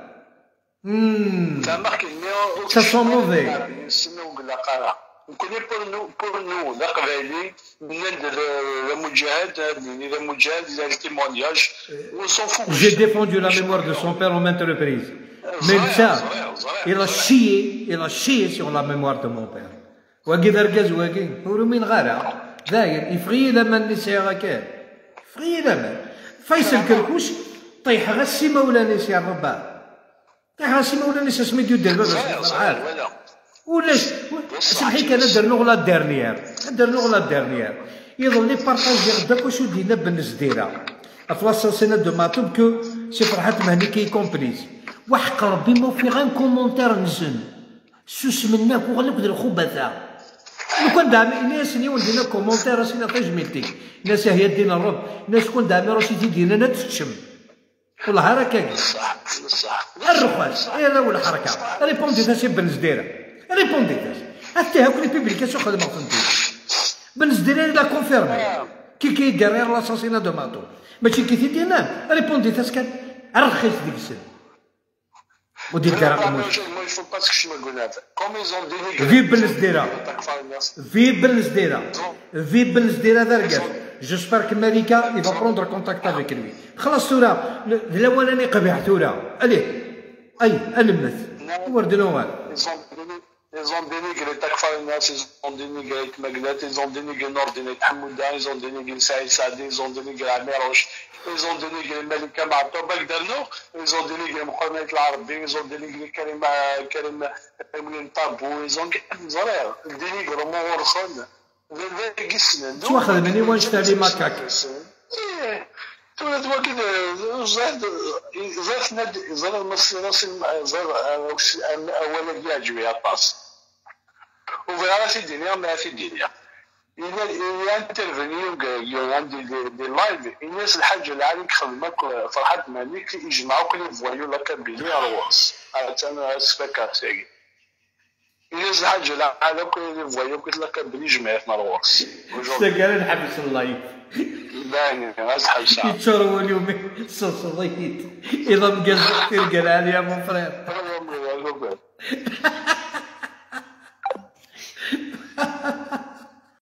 امم ça sent mauvais نكوني بور نو بور نو لا قبايلي ندير المجاهد لا مجاهد لا تيمونياج و سون فو j'ai défendu la mémoire de son père en maintes reprises même ça il a chié il a chié sur la mémoire de mon père واقي دركاز واقي ورو من غارة داير يفغي لما النساء غاكان يفغي لما فيصل كركوش طيح غسي مولانا سي الرباع طيح غسي مولانا سي سميتو دير بابا عارف ولاش سمحي كان درنو غلا ديرنيير درنو غلا ديرنيير يظل لي بارطاجي غدا واش دينا بالنزديره افلاساسينا دو ماتوب كو سي فرحات مهني كي كومبريز وحق ربي ما في غير كومونتير نزن سوس منك وغلك دير خبثه لو كان دعمي ناس اللي ولدينا كومونتير راسينا تجميلتي ناس هي دينا الرب ناس كون دعمي راسي تيدينا نا تشم والله هكاك صح صح الرخاص ايه ولا حركه ريبوندي تاع سي بالنزديره ريبوندي تاع حتى هاك لي بيبليكاسيون خدمه فهمتي بالنزديره لا كونفيرمي كي كيدير لاساسينا دو ماتو ماشي كي تيدينا ريبوندي تاع كان رخيص ديك السن ودير كرا في بالنزديره في بالنزديره في بالنزديره دركاس جيسبر كو مالكا يفا بروندر كونتاكت افيك لوي خلاص تورا الاولاني قبيح تورا عليه اي المث ورد نوال Ils ont dénigré Takfarinas, ils ont dénigré Magnet, ils ont dénigré Nordine Hamouda, ils ont dénigré Saïd Sadi, ils ont dénigré Ameroche, ils ont dénigré Malika Marto Bagdano, ils ont dénigré Mohamed Larbi, ils ont dénigré Karim Karim Emine Tabou, ils ont dénigré Mourkhon. Tu واخذ مني واش تاع لي ماكاك تولد كده زاد زاد نادي زاد المصري راسي زاد أولا يعجبني الطاس وفي راسي الدنيا ما في الدنيا إذا انترفينيو يوم عندي دي لايف الناس الحاجة اللي عليك خدمك فرحات مالك يجمعوا كل فوايو لك بيني رواس أنا أسفك ساقي الناس الحاجة اللي عليك كل فوايو قلت لك بني جمعت رواس سكر نحبس اللايف باين أزحف ساعة يتشربوا اليوم صوص ضيت إذا مقزق تلقى العالية مو فرير